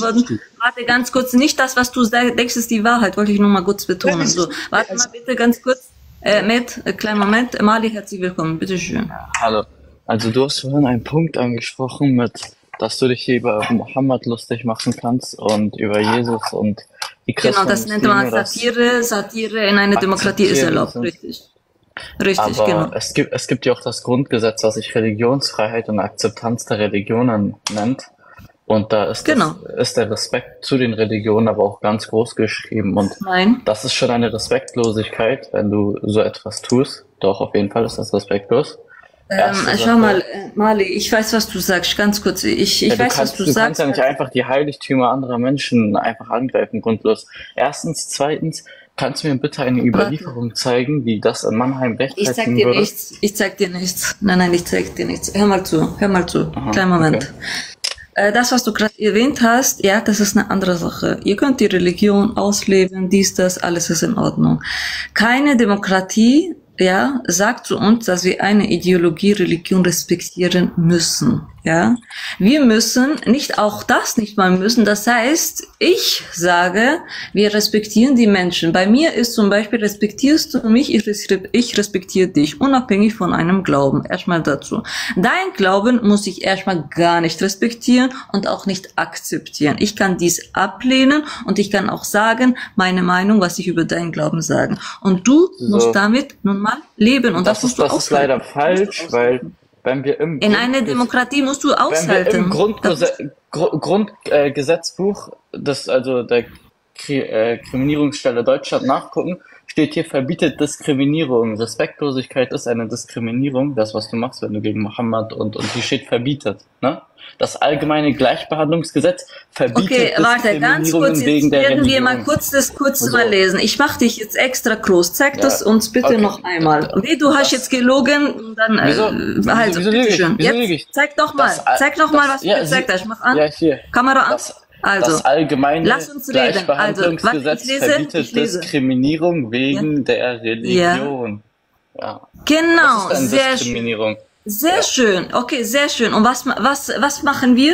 Warte ganz kurz, nicht das, was du denkst, ist die Wahrheit, wollte ich nur mal kurz betonen. So, warte mal bitte ganz kurz. Kleinen Moment. Mali, herzlich willkommen. Bitteschön. Hallo. Also du hast vorhin einen Punkt angesprochen dass du dich hier über Mohammed lustig machen kannst und über Jesus und die Christen. Genau, das nennt man Satire. Satire in einer Demokratie ist erlaubt, richtig. Richtig, aber genau. Es gibt ja auch das Grundgesetz, was sich Religionsfreiheit und Akzeptanz der Religionen nennt. Und da ist, ist der Respekt zu den Religionen aber auch ganz groß geschrieben. Und das ist schon eine Respektlosigkeit, wenn du so etwas tust. Doch, auf jeden Fall ist das respektlos. Schau mal, Mali, ich weiß, was du sagst, ganz kurz. Ich weiß, was du sagst. Du kannst ja nicht einfach die Heiligtümer anderer Menschen einfach angreifen, grundlos. Erstens, zweitens, kannst du mir bitte eine Überlieferung zeigen, die das in Mannheim rechtfertigen würde? Ich zeig dir nichts. Nein, ich zeig dir nichts. Hör mal zu. Aha, kleinen Moment. Okay. Das, was du gerade erwähnt hast, ja, das ist eine andere Sache. Ihr könnt die Religion ausleben, das, alles ist in Ordnung. Keine Demokratie, ja, sagt zu uns, dass wir eine Ideologie, Religion respektieren müssen. Ja, wir müssen nicht mal müssen. Das heißt, ich sage, wir respektieren die Menschen. Bei mir ist zum Beispiel, respektierst du mich, ich respektiere dich, unabhängig von einem Glauben. Erstmal dazu. Dein Glauben muss ich erstmal gar nicht respektieren und auch nicht akzeptieren. Ich kann dies ablehnen und ich kann auch sagen, meine Meinung, was ich über deinen Glauben sagen. Und du musst damit nun mal leben. Und das musst du aushalten. Das ist leider falsch, weil wenn wir in einer Demokratie musst du aushalten. Wenn wir im Grundgesetzbuch, also der Kriminierungsstelle Deutschland nachgucken, steht hier, verbietet Diskriminierung. Respektlosigkeit ist eine Diskriminierung, das, was du machst, wenn du gegen Mohammed und hier steht verbietet, ne? Das allgemeine Gleichbehandlungsgesetz verbietet Diskriminierung wegen der Religion. Werden wir mal kurz mal lesen. Ich mache dich jetzt extra groß. Zeig das uns bitte noch einmal. Okay, du hast jetzt gelogen, dann wieso bitteschön. Zeig doch mal, was du gezeigt hast. Mach an. Ja, hier. Kamera an. Also, das allgemeine lass uns reden. Gleichbehandlungsgesetz verbietet Diskriminierung wegen der Religion. Ja. Genau, das ist eine Diskriminierung. Sehr schön, okay, sehr schön. Und was machen wir?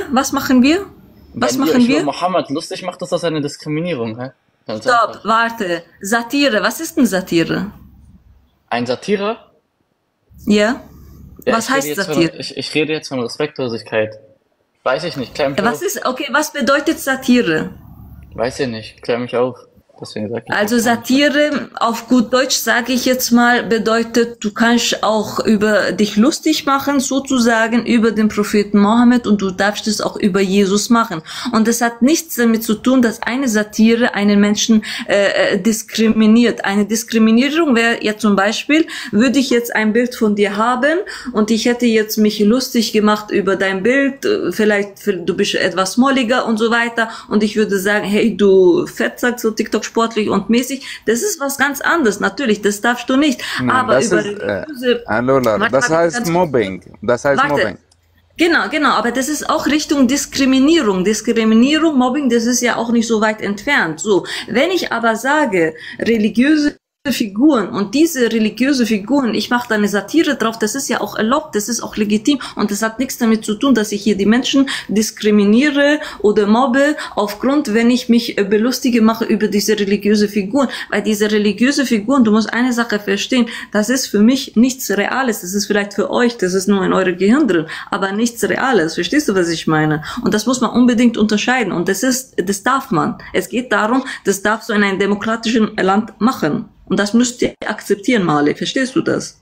Wenn ihr Mohammed lustig macht, ist das eine Diskriminierung, hä? Stopp, warte. Satire, was ist denn Satire? Ein Satire? Ja. Was heißt Satire? Ich rede jetzt von Respektlosigkeit. Weiß ich nicht, klär mich auf. Was bedeutet Satire? Weiß ich nicht, klär mich auf. Deswegen sag ich also Satire, auf gut Deutsch sage ich jetzt mal, bedeutet, du kannst auch über dich lustig machen, sozusagen über den Propheten Mohammed, und du darfst es auch über Jesus machen. Und das hat nichts damit zu tun, dass eine Satire einen Menschen diskriminiert. Eine Diskriminierung wäre ja zum Beispiel, würde ich jetzt ein Bild von dir haben und ich hätte jetzt mich lustig gemacht über dein Bild, vielleicht du bist etwas molliger und so weiter, und ich würde sagen, hey, du Fettsack, so TikTok sportlich und mäßig, das ist was ganz anderes, natürlich, das darfst du nicht. Nein, aber das über ist, Lola, das heißt Mobbing. Das heißt Mobbing. Genau, aber das ist auch Richtung Diskriminierung. Diskriminierung, Mobbing, das ist ja auch nicht so weit entfernt. So, wenn ich aber sage, religiöse Figuren und diese religiöse Figuren, ich mache da eine Satire drauf, das ist ja auch erlaubt, das ist auch legitim und das hat nichts damit zu tun, dass ich hier die Menschen diskriminiere oder mobbe aufgrund, wenn ich mich belustige mache über diese religiöse Figuren, weil diese religiöse Figuren, du musst eine Sache verstehen, das ist für mich nichts Reales, das ist vielleicht für euch, das ist nur in eurem Gehirn drin, aber nichts Reales, verstehst du, was ich meine? Und das muss man unbedingt unterscheiden und das darf man. Es geht darum, das darf so in einem demokratischen Land machen. Und das müsst ihr akzeptieren, Mali. Verstehst du das?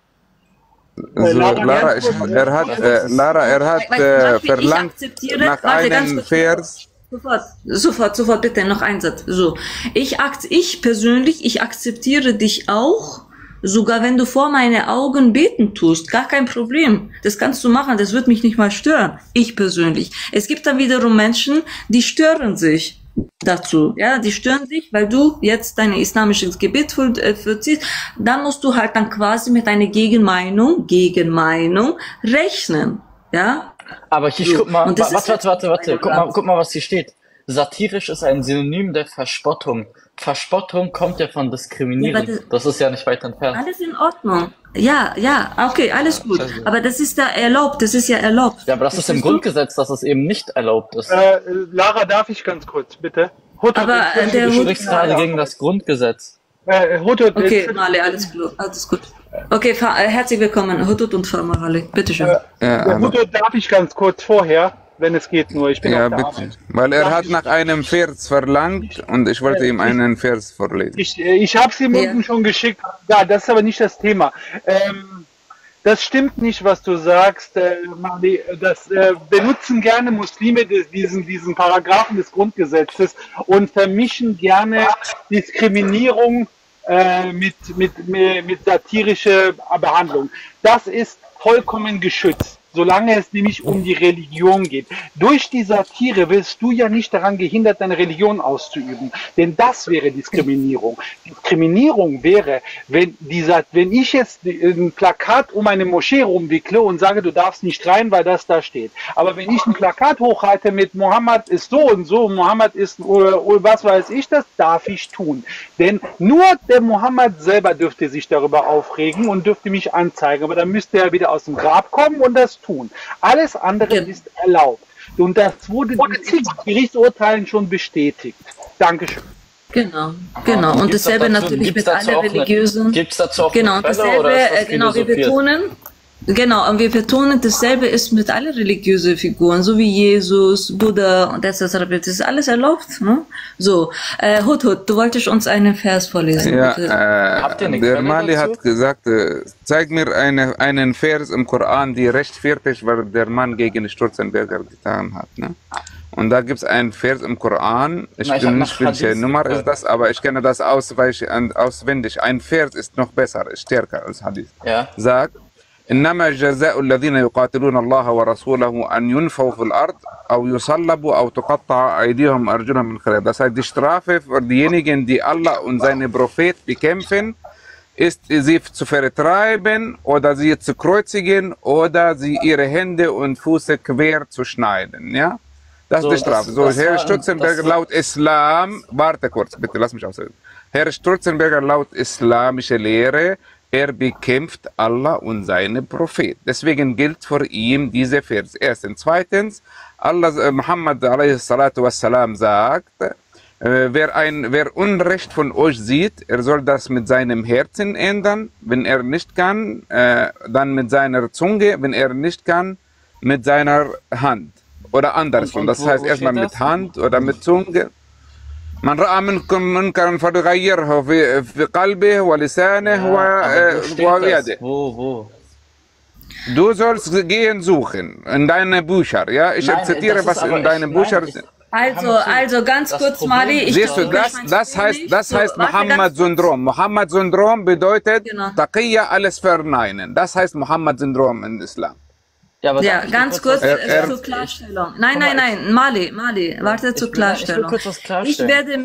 Also, Lara, er hat verlangt nach einem Vers. Sofort, bitte, noch ein Satz. So, ich persönlich, ich akzeptiere dich auch, sogar wenn du vor meine Augen beten tust, gar kein Problem. Das kannst du machen, das wird mich nicht mal stören. Ich persönlich. Es gibt dann wiederum Menschen, die stören sich dazu, ja, die stören sich, weil du jetzt dein islamisches Gebet vollziehst, dann musst du halt dann quasi mit einer Gegenmeinung rechnen, ja. Aber hier, guck mal, warte, guck mal, was hier steht. Satirisch ist ein Synonym der Verspottung. Verspottung kommt ja von Diskriminierung. Ja, das ist ja nicht weit entfernt. Alles in Ordnung. Ja, okay, alles gut. Aber das ist da erlaubt, das ist ja erlaubt. Ja, aber das ist im Grundgesetz, dass es eben nicht erlaubt ist. Lara, darf ich ganz kurz, bitte? Aber du sprichst gerade gegen das Grundgesetz. Okay, Mali, alles gut. Okay, herzlich willkommen, Hutut und Mali, bitteschön. Hutut, darf ich ganz kurz vorher, wenn es geht nur, ich bin ja, bitte. Weil er hat nach einem Vers verlangt und ich wollte ihm einen Vers vorlesen. Ich habe es ihm unten schon geschickt, ja, das ist aber nicht das Thema. Das stimmt nicht, was du sagst, Mali. Das benutzen gerne Muslime diesen Paragraphen des Grundgesetzes und vermischen gerne Diskriminierung mit satirischer Behandlung. Das ist vollkommen geschützt, solange es nämlich um die Religion geht. Durch die Satire wirst du ja nicht daran gehindert, deine Religion auszuüben, denn das wäre Diskriminierung. Diskriminierung wäre, wenn ich jetzt ein Plakat um eine Moschee rumwickle und sage, du darfst nicht rein, weil das da steht. Aber wenn ich ein Plakat hochhalte mit Mohammed ist so und so, Mohammed ist was weiß ich, das darf ich tun. Denn nur der Mohammed selber dürfte sich darüber aufregen und dürfte mich anzeigen. Aber dann müsste er wieder aus dem Grab kommen und das tun. Alles andere ist erlaubt. Und das wurde in Gerichtsurteilen schon bestätigt. Dankeschön. Genau. Und dasselbe natürlich mit allen religiösen. Gibt es dazu auch genau, dasselbe, und wir betonen, dasselbe ist mit allen religiösen Figuren, so wie Jesus, Buddha und etc. Das ist alles erlaubt. Ne? So, Hutut, du wolltest uns einen Vers vorlesen. Ja, der Mali hat gesagt, zeig mir einen Vers im Koran, die rechtfertigt, was der Mann gegen Sturzenberger getan hat. Ne? Und da gibt es einen Vers im Koran, ich weiß nicht, welche Nummer ist das, aber ich kenne das auswendig. Ein Vers ist noch besser, ist stärker als Hadith. Ja. Sagt, إنما جزاء الذين يقاتلون الله ورسوله أن ينفوا في الأرض أو يصلبوا أو تقطع أيديهم أرجلهم من خلاف. Das heißt, die Strafe für diejenigen, die Allah und seine Prophet bekämpfen, ist, sie zu vertreiben oder sie zu kreuzigen oder sie ihre Hände und Füße quer zu schneiden. Ja? Das ist die Strafe. So, Herr Stutzenberger laut Islam, warte kurz, bitte, lass mich ausreden. Herr Stutzenberger laut islamische Lehre, er bekämpft Allah und seine Prophet. Deswegen gilt für ihn diese Vers. Erstens. Zweitens, Muhammad a.s. sagt, wer Unrecht von euch sieht, er soll das mit seinem Herzen ändern. Wenn er nicht kann, dann mit seiner Zunge. Wenn er nicht kann, mit seiner Hand. Oder andersrum. Das heißt erstmal mit Hand oder mit Zunge. Man رأى منكم منكرا فليغيره في قلبه ولسانه ويده. Wo? Du sollst gehen suchen in deine Bücher, ja? Ich zitiere, was in deinen Büchern sind. Also ganz kurz, Mali. Siehst du, das heißt Mohammed-Syndrom. Mohammed-Syndrom bedeutet Taqiyya, alles verneinen. Das heißt Mohammed-Syndrom in Islam. Ja, ganz kurz zur Klarstellung. Nein, Mali, warte zur Klarstellung. Ich werde mich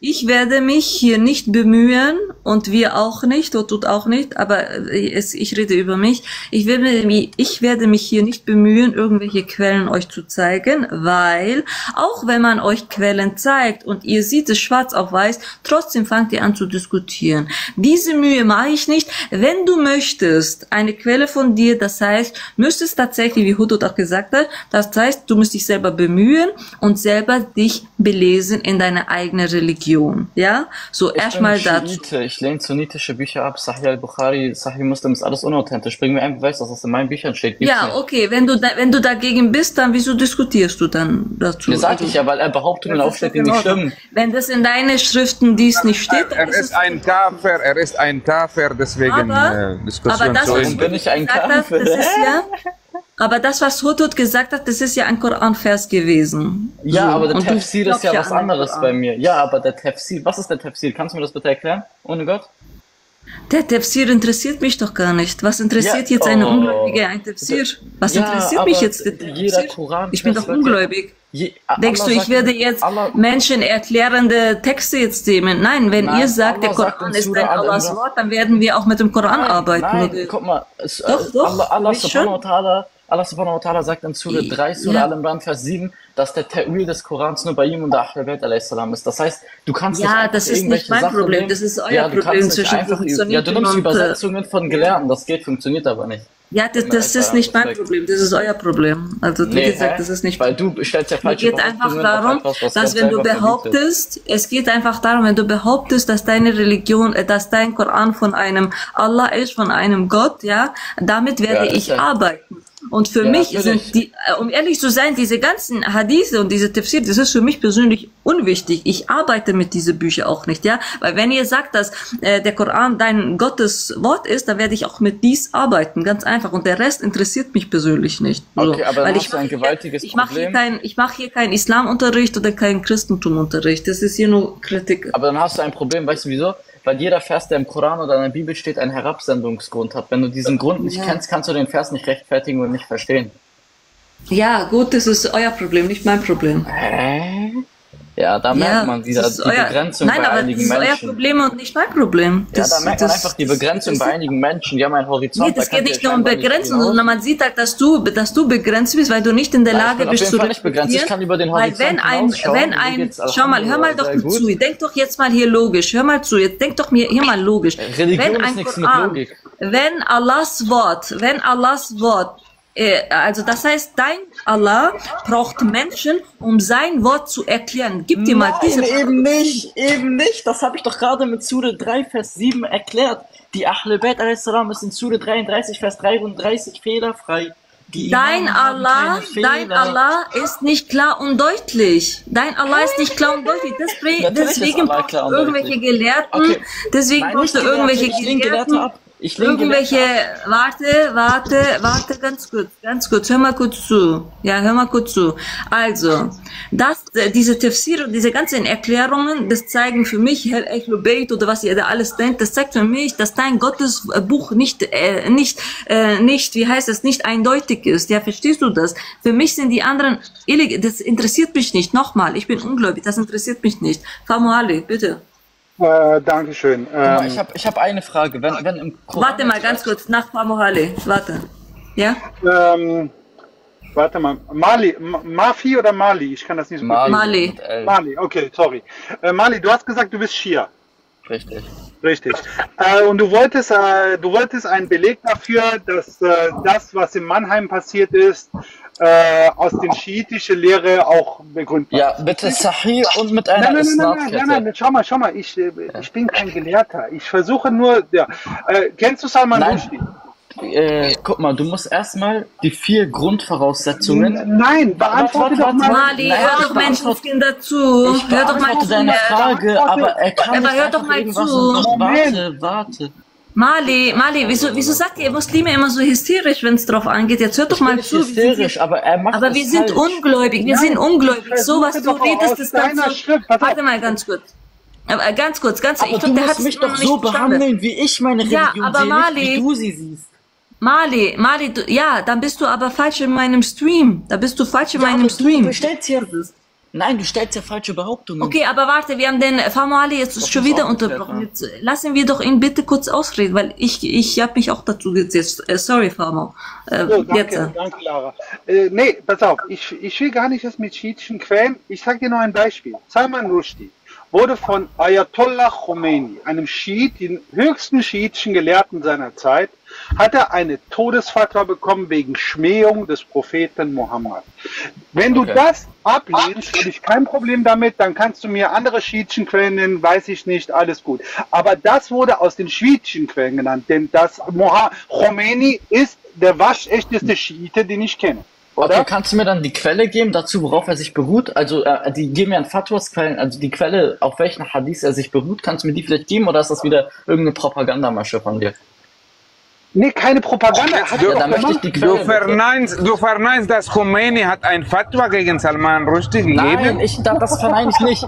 Ich werde mich hier nicht bemühen und wir auch nicht, Hudhud auch nicht, aber ich rede über mich. Ich werde mich hier nicht bemühen, irgendwelche Quellen euch zu zeigen, weil auch wenn man euch Quellen zeigt und ihr seht es schwarz auf weiß, trotzdem fangt ihr an zu diskutieren. Diese Mühe mache ich nicht. Wenn du möchtest, eine Quelle von dir, das heißt, müsstest tatsächlich, wie Hudhud auch gesagt hat, das heißt, du musst dich selber bemühen und selber dich belesen in deine eigene Religion. Ja, so erstmal dazu. Ich lehne sunnitische Bücher ab, Sahih al-Bukhari, Sahih Muslim ist alles unauthentisch. Bring mir einen Beweis, dass das in meinen Büchern steht. Ja, okay, wenn du dagegen bist, dann wieso diskutierst du dann dazu? Das sag ich ja, weil er Behauptungen aufstellt, die nicht stimmen. Wenn das in deinen Schriften dies nicht steht, dann ist ein Kafir, er ist ein Kafir, deswegen Diskussion. Aber das, was bin ich ein Kafir? Das ist ja, aber das, was Hudhud gesagt hat, das ist ja ein Koranvers gewesen. Ja, so. Aber der Tafsir ist ja was anderes bei mir. Ja, aber der Tafsir, was ist der Tafsir? Kannst du mir das bitte erklären? Ohne Gott? Der Tafsir interessiert mich doch gar nicht. Was interessiert jetzt eine Ungläubige ein Tafsir? Was interessiert mich jetzt der Tafsir? Ich bin doch ungläubig. Denkst du, ich werde jetzt Menschen erklärende Texte jetzt nehmen? Nein, wenn ihr sagt, der Koran ist ein Allahs Wort, dann werden wir auch mit dem Koran arbeiten. Nein, guck mal, Allah subhanahu wa ta'ala sagt in Surah 3, Surah Al-Imran, Vers 7, dass der Ta'wil des Korans nur bei ihm und der Ahl Bayt a.s. ist. Das heißt, du kannst nicht das ist nicht mein Problem, das ist euer Problem zwischen du nimmst Übersetzungen von Gelehrten, das funktioniert aber nicht. Ja, das ist nicht mein Problem, das ist euer Problem. Also wie gesagt, das ist nicht. Weil du stellst ja falsche Behauptungen. Es geht einfach darum, dass wenn du behauptest, dass deine Religion, dass dein Koran von einem Allah ist, von einem Gott, ja, damit werde ich arbeiten. Und für mich sind um ehrlich zu sein, diese ganzen Hadithe und diese Tafsir, das ist für mich persönlich unwichtig. Ich arbeite mit diesen Büchern auch nicht, ja. Weil wenn ihr sagt, dass der Koran dein Gottes Wort ist, dann werde ich auch mit dies arbeiten, ganz einfach. Und der Rest interessiert mich persönlich nicht. Okay, aber dann hast du ein gewaltiges Problem. Ich mache hier keinen Islamunterricht oder keinen Christentumumunterricht. Das ist hier nur Kritik. Aber dann hast du ein Problem, weißt du wieso? Weil jeder Vers, der im Koran oder in der Bibel steht, einen Herabsendungsgrund hat. Wenn du diesen Grund nicht kennst, kannst du den Vers nicht rechtfertigen und nicht verstehen. Ja, gut, das ist euer Problem, nicht mein Problem. Ja, da merkt man wieder die Begrenzung bei einigen Menschen. Nein, aber das ist euer Problem und nicht mein Problem. Ja, da merkt man einfach die Begrenzung bei einigen Menschen. Die haben einen Horizont. Nee, das geht nicht nur um Begrenzung, sondern man sieht halt, dass du begrenzt bist, weil du nicht in der Lage bist zu reflektieren. Ich kann über den Horizont schau mal, hör mal doch gut zu. Denk doch jetzt mal hier logisch. Hör mal zu. Jetzt denk doch mir hier mal logisch. Religion ist nichts mit Logik. Wenn Allahs Wort, also das heißt, dein Allah braucht Menschen, um sein Wort zu erklären. Gib dir mal diese... eben nicht. Das habe ich doch gerade mit Surah 3, Vers 7 erklärt. Die Ahl Bayt a.s. ist in Surah 33, Vers 33 fehlerfrei. Dein Allah ist nicht klar und deutlich. Dein Allah ist nicht klar und deutlich. Deswegen brauchst du irgendwelche Gelehrten. Deswegen brauchst du irgendwelche Gelehrten. Warte, ganz kurz, hör mal kurz zu. Ja, hör mal kurz zu. Also, diese Tafsir und diese ganzen Erklärungen, das zeigen für mich, Herr Ahl Bayt oder was ihr da alles denkt, das zeigt für mich, dass dein Gottesbuch nicht eindeutig ist. Ja, verstehst du das? Für mich sind die anderen das interessiert mich nicht. Nochmal, ich bin ungläubig, das interessiert mich nicht. Famuali, bitte. Dankeschön. Ich hab eine Frage. Wenn im Koran warte mal ganz kurz, nach Famuali. Warte. Ja? Warte mal. Mafi oder Mali? Ich kann das nicht so gut. Mali, okay, sorry. Mali, du hast gesagt, du bist Schia. Richtig. Und du wolltest einen Beleg dafür, dass das, was in Mannheim passiert ist, aus den schiitischen Lehre auch begründet. Ja, bitte Sahih und mit einer Isnad-Kette. Nein, schau mal, ich bin kein Gelehrter. Ich versuche nur, kennst du Salman Rushdie? Guck mal, du musst erstmal die 4 Grundvoraussetzungen... Nein, beantworte doch mal... Mali, hör doch Menschenskinder zu. Hör doch mal zu deine Frage, aber er kann nicht hör doch mal zu. Warte. Mali, wieso sagt ihr Muslime immer so hysterisch, wenn es drauf angeht? Jetzt hört doch mal zu. Hysterisch, aber er macht aber wir sind ungläubig, So was du redest, ist dann so... Warte mal, ganz kurz. Aber du musst mich doch so behandeln, wie ich meine Religion sehe, nicht wie du sie siehst. Mali, dann bist du aber falsch in meinem Stream. Du stellst hier... Nein, du stellst ja falsche Behauptungen. Okay, aber warte, wir haben den Famo Ali jetzt schon wieder unterbrochen. Jetzt lassen wir doch ihn bitte kurz ausreden, weil ich habe mich auch dazu gesetzt. Sorry, Famo. So, danke, Lara. Nee, pass auf, ich will gar nicht das mit schiitischen Quellen. Ich sage dir nur ein Beispiel. Salman Rushdie wurde von Ayatollah Khomeini, einem Schiit, den höchsten schiitischen Gelehrten seiner Zeit, hat er eine Todesfatwa bekommen wegen Schmähung des Propheten Mohammed. Wenn du das ablehnst, habe ich kein Problem damit, dann kannst du mir andere schiitischen Quellen nennen, weiß ich nicht, alles gut. Aber das wurde aus den schiitischen Quellen genannt, denn das Khomeini ist der waschechteste Schiite, den ich kenne. Oder? Okay, kannst du mir dann die Quelle geben dazu, worauf er sich beruht? Also die geben ja ein Fatwas-Quellen, also die Quelle, auf welchen Hadith er sich beruht, kannst du mir die vielleicht geben oder ist das wieder irgendeine Propagandamasche von dir? Nee, keine Propaganda. Du verneinst, dass Khomeini hat ein Fatwa gegen Salman Rushdie gegeben? Nein, das verneine ich nicht.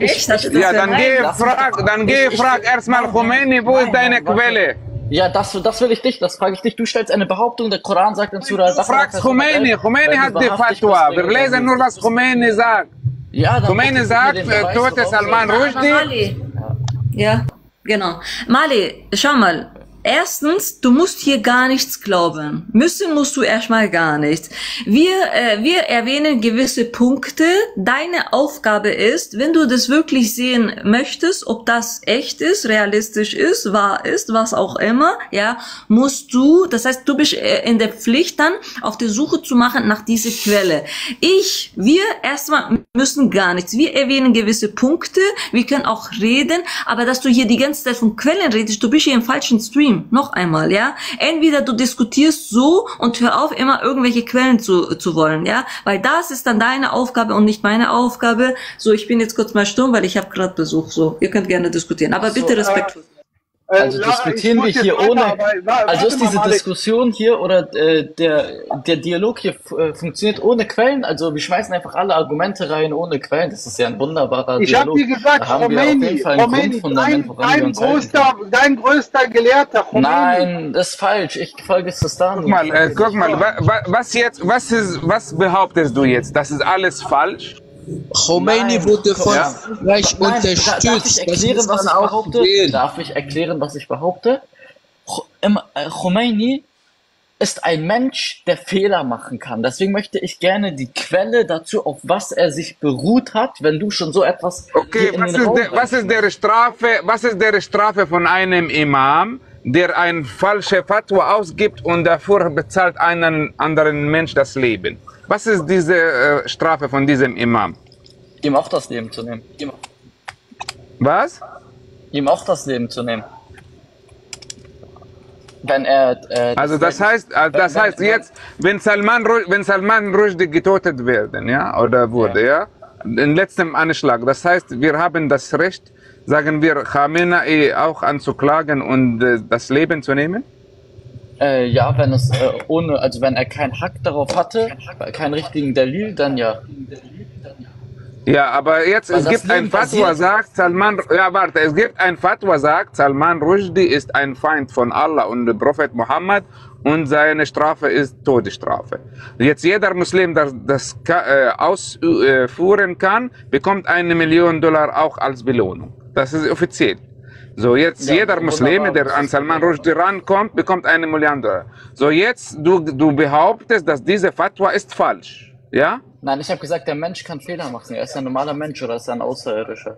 Dann geh frag erstmal Khomeini, wo ist deine Quelle? Ja, das frage ich dich. Du stellst eine Behauptung, der Koran sagt in Surah Du fragst Khomeini hat die Fatwa. Wir lesen nur, was Khomeini sagt. Ja, Khomeini sagt, tote Salman Rushdie. Ja, genau. Mali, schau mal. Erstens, du musst hier gar nichts glauben. Müssen musst du erstmal gar nichts. Wir erwähnen gewisse Punkte. Deine Aufgabe ist, wenn du das wirklich sehen möchtest, ob das echt ist, realistisch ist, wahr ist, was auch immer, ja, musst du, das heißt, du bist in der Pflicht dann, auf der Suche zu machen nach dieser Quelle. Wir erstmal müssen gar nichts. Wir erwähnen gewisse Punkte, wir können auch reden, aber dass du hier die ganze Zeit von Quellen redest, du bist hier im falschen Stream. Noch einmal, ja. Entweder du diskutierst so und hör auf, immer irgendwelche Quellen zu wollen, ja. Weil das ist dann deine Aufgabe und nicht meine Aufgabe. So, ich bin jetzt kurz mal stumm, weil ich habe gerade Besuch. So, ihr könnt gerne diskutieren. Aber bitte respektvoll. Also diskutieren wir hier ohne, also ist diese Diskussion hier oder der Dialog hier funktioniert ohne Quellen? Also wir schmeißen einfach alle Argumente rein ohne Quellen. Das ist ja ein wunderbarer Dialog. Ich habe dir gesagt, Khomeini, dein größter Gelehrter, Khomeini. Nein, das ist falsch. Ich folge Sistani. Guck mal, was behauptest du jetzt? Das ist alles falsch? Khomeini wurde von Frankreich unterstützt. Darf ich erklären, was ich behaupte? Khomeini ist ein Mensch, der Fehler machen kann. Deswegen möchte ich gerne die Quelle dazu, auf was er sich beruht hat, wenn du schon so etwas... Okay, was ist der Strafe von einem Imam, der ein falsche Fatwa ausgibt und dafür bezahlt einen anderen Mensch das Leben? Was ist diese Strafe von diesem Imam? Ihm auch das Leben zu nehmen. Was? Ihm auch das Leben zu nehmen. Wenn er... das heißt jetzt, wenn Salman Rushdie getötet werden, ja, oder wurde, ja, im letzten Anschlag, das heißt, wir haben das Recht, sagen wir, Khamenei auch anzuklagen und das Leben zu nehmen? Ja, wenn es wenn er keinen Hack darauf hatte, keinen richtigen Dalil, dann ja. Ja, aber jetzt, es gibt ein Fatwa, sagt Salman Rushdie ist ein Feind von Allah und dem Prophet Mohammed und seine Strafe ist Todesstrafe. Jetzt jeder Muslim, der das ausführen kann, bekommt $1 Million auch als Belohnung. Das ist offiziell. So, jetzt jeder Muslim, der an Salman Rushdie rankommt, bekommt $1 Million. So, jetzt du behauptest, dass diese Fatwa ist falsch, ja? Nein, ich habe gesagt, der Mensch kann Fehler machen. Er ist ein normaler Mensch oder ist er ein Außerirdischer?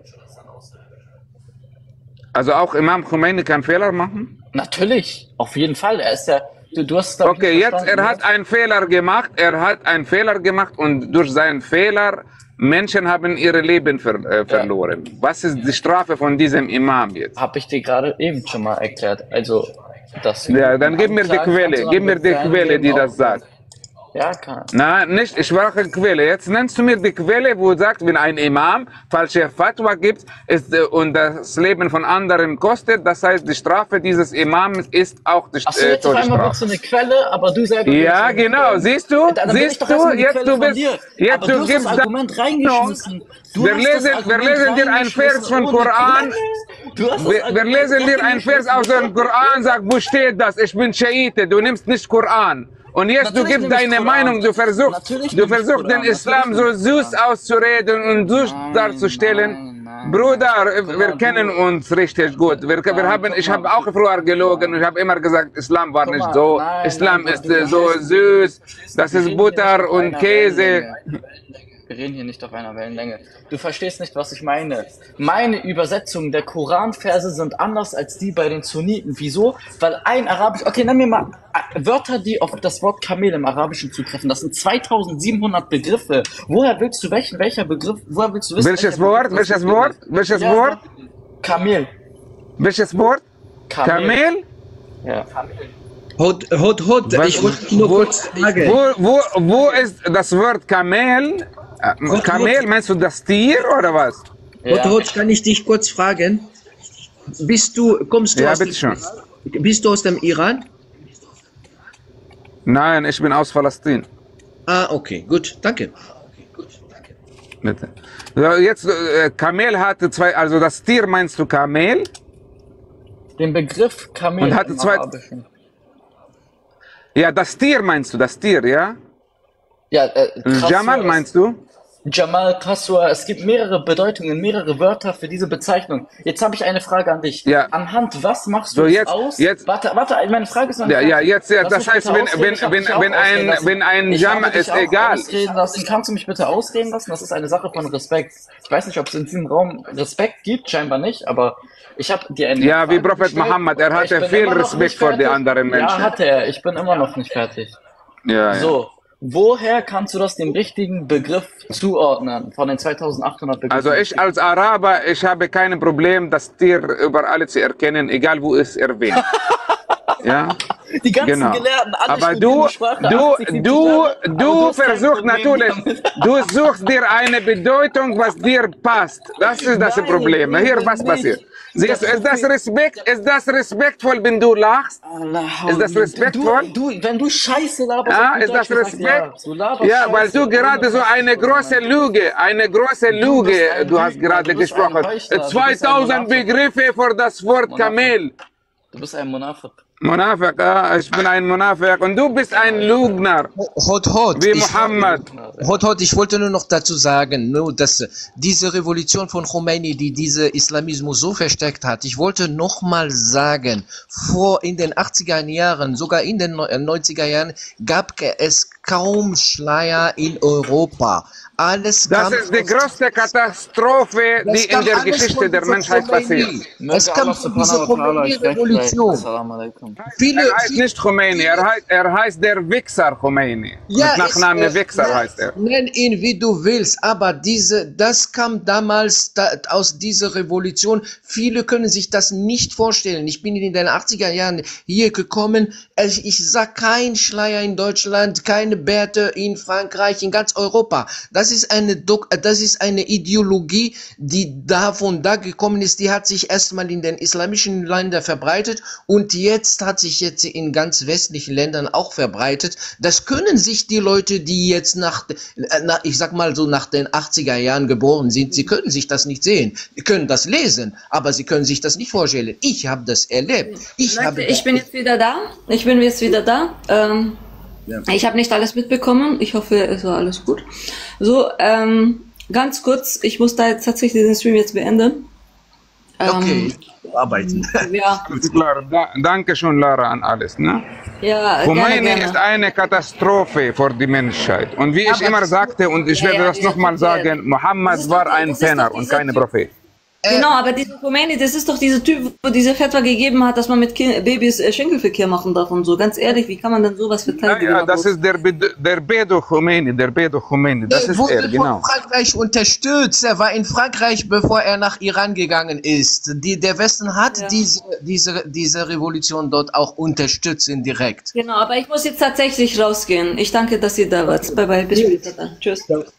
Also auch Imam Khomeini kann Fehler machen? Natürlich, auf jeden Fall. Er ist ja... Du hast okay, jetzt, er hat einen Fehler gemacht und durch seinen Fehler Menschen haben ihre Leben verloren. Ja. Was ist die Strafe von diesem Imam jetzt? Habe ich dir gerade eben schon mal erklärt. Also, ja, dann gib mir die Quelle, die das sagt. Ja, kann. Nein, nicht, ich brauche Quelle. Jetzt nennst du mir die Quelle, wo du sagst, wenn ein Imam falsche Fatwa gibt und das Leben von anderen kostet, das heißt, die Strafe dieses Imams ist auch die Todesstrafe. Jetzt auf einmal willst du eine Quelle, aber du selber... Ja, genau, siehst du? Jetzt du gibst das Argument reingeschmissen. Wir lesen dir einen Vers von Koran. Wir lesen dir einen Vers aus dem Koran, sagt, wo steht das? Ich bin Schiite, du nimmst nicht Koran. Und jetzt du gibst deine Meinung, du versuchst den Islam so süß auszureden und süß darzustellen. Bruder, wir kennen uns richtig gut. Ich habe auch früher gelogen und ich habe immer gesagt, Islam war nicht so. Islam ist so süß, das ist Butter und Käse. Wir reden hier nicht auf einer Wellenlänge. Du verstehst nicht, was ich meine. Meine Übersetzungen der Koranverse sind anders als die bei den Sunniten. Wieso? Weil ein Arabisch... Okay, nenn mir mal Wörter, die auf das Wort Kamel im Arabischen zutreffen. Das sind 2700 Begriffe. Woher willst du welcher Begriff... Woher willst du wissen... Welches Wort? Kamel. Welches Wort? Kamel? Ja. Hot, ich wollte nur kurz fragen. Wo ist das Wort Kamel? Kamel, meinst du das Tier oder was? Ja. Hot, kann ich dich kurz fragen? Bist du aus dem Iran? Nein, ich bin aus Palästina. Ah, okay, gut, danke. Bitte. So, jetzt, Kamel hatte zwei, also das Tier meinst du Kamel? Den Begriff Kamel und hatte zwei. Ja, das Tier meinst du, das Tier, ja? Ja, Jamal meinst du? Jamal, Kaswa, es gibt mehrere Bedeutungen, mehrere Wörter für diese Bezeichnung. Jetzt habe ich eine Frage an dich. Ja. Anhand was machst du so jetzt, aus? Jetzt, warte, meine Frage ist noch nicht. Ja, jetzt, das heißt, wenn ein Jamal ist egal. Kannst du mich bitte ausreden lassen? Das ist eine Sache von Respekt. Ich weiß nicht, ob es in diesem Raum Respekt gibt, scheinbar nicht, aber ich habe dir eine Frage wie Prophet Muhammad, er hatte viel Respekt vor den anderen Menschen. Ja, hatte er. Ich bin immer noch nicht fertig. Ja, so. Woher kannst du das dem richtigen Begriff zuordnen, von den 2800 Begriffen? Also ich als Araber, ich habe kein Problem, das Tier überall zu erkennen, egal wo es erwähnt. Ja? Die ganzen Gelehrten, alle aber du versuchst natürlich, du suchst dir eine Bedeutung, was dir passt. Das ist das Problem. Hier, was passiert? Siehst du, ist das respektvoll, wenn du lachst? Ist das respektvoll? Wenn du Scheiße laberst, ist das Respekt? Ja, weil du gerade so eine große Lüge, du hast gerade gesprochen. 2000 Begriffe für das Wort Kamel. Du bist ein Monafik. Monafik, ich bin ein Monafik und du bist ein Lügner. Wie Muhammad. Ich wollte nur noch dazu sagen, dass diese Revolution von Khomeini, die diese Islamismus so verstärkt hat, ich wollte noch mal sagen, in den 80er Jahren, sogar in den 90er Jahren, gab es kaum Schleier in Europa. Das ist die größte Katastrophe, die in der Geschichte der Menschheit passiert. Es kam zu dieser Khomeini-Revolution. Er heißt nicht Khomeini, er heißt der Wichser Khomeini. Ja, mit Nachname Wichser heißt er. Nenn ihn wie du willst, aber das kam damals aus dieser Revolution. Viele können sich das nicht vorstellen. Ich bin in den 80er Jahren hier gekommen. Ich sah kein Schleier in Deutschland, keine Bärte in Frankreich, in ganz Europa. Das ist eine Ideologie, die da gekommen ist. Die hat sich erstmal in den islamischen Ländern verbreitet und jetzt hat sich in ganz westlichen Ländern auch verbreitet. Das können sich die Leute, die jetzt ich sag mal so nach den 80er Jahren geboren sind, sie können sich das nicht sehen. Sie können das lesen, aber sie können sich das nicht vorstellen. Ich habe das erlebt. Ich bin jetzt wieder da. Ich habe nicht alles mitbekommen. Ich hoffe, es war alles gut. So, ganz kurz, ich muss da jetzt tatsächlich den Stream jetzt beenden. Okay, arbeiten. Ja. Danke schon, Lara, an alles. Ne? Ja, Khomeini ist eine Katastrophe für die Menschheit. Und wie ich immer sagte, und ich werde das nochmal sagen, Mohammed war ein Penner und kein Prophet. Genau, aber dieser Khomeini, das ist doch dieser Typ, wo diese Fatwa gegeben hat, dass man mit Babys Schenkelverkehr machen darf und so. Ganz ehrlich, wie kann man denn sowas verteidigen? Ja, das ist der Bedo Khomeini, das ist er, genau. Von Frankreich unterstützt, er war in Frankreich, bevor er nach Iran gegangen ist. Der Westen hat diese Revolution dort auch unterstützt indirekt. Genau, aber ich muss jetzt tatsächlich rausgehen. Ich danke, dass ihr da wart. Bye bye, bis später dann. Tschüss.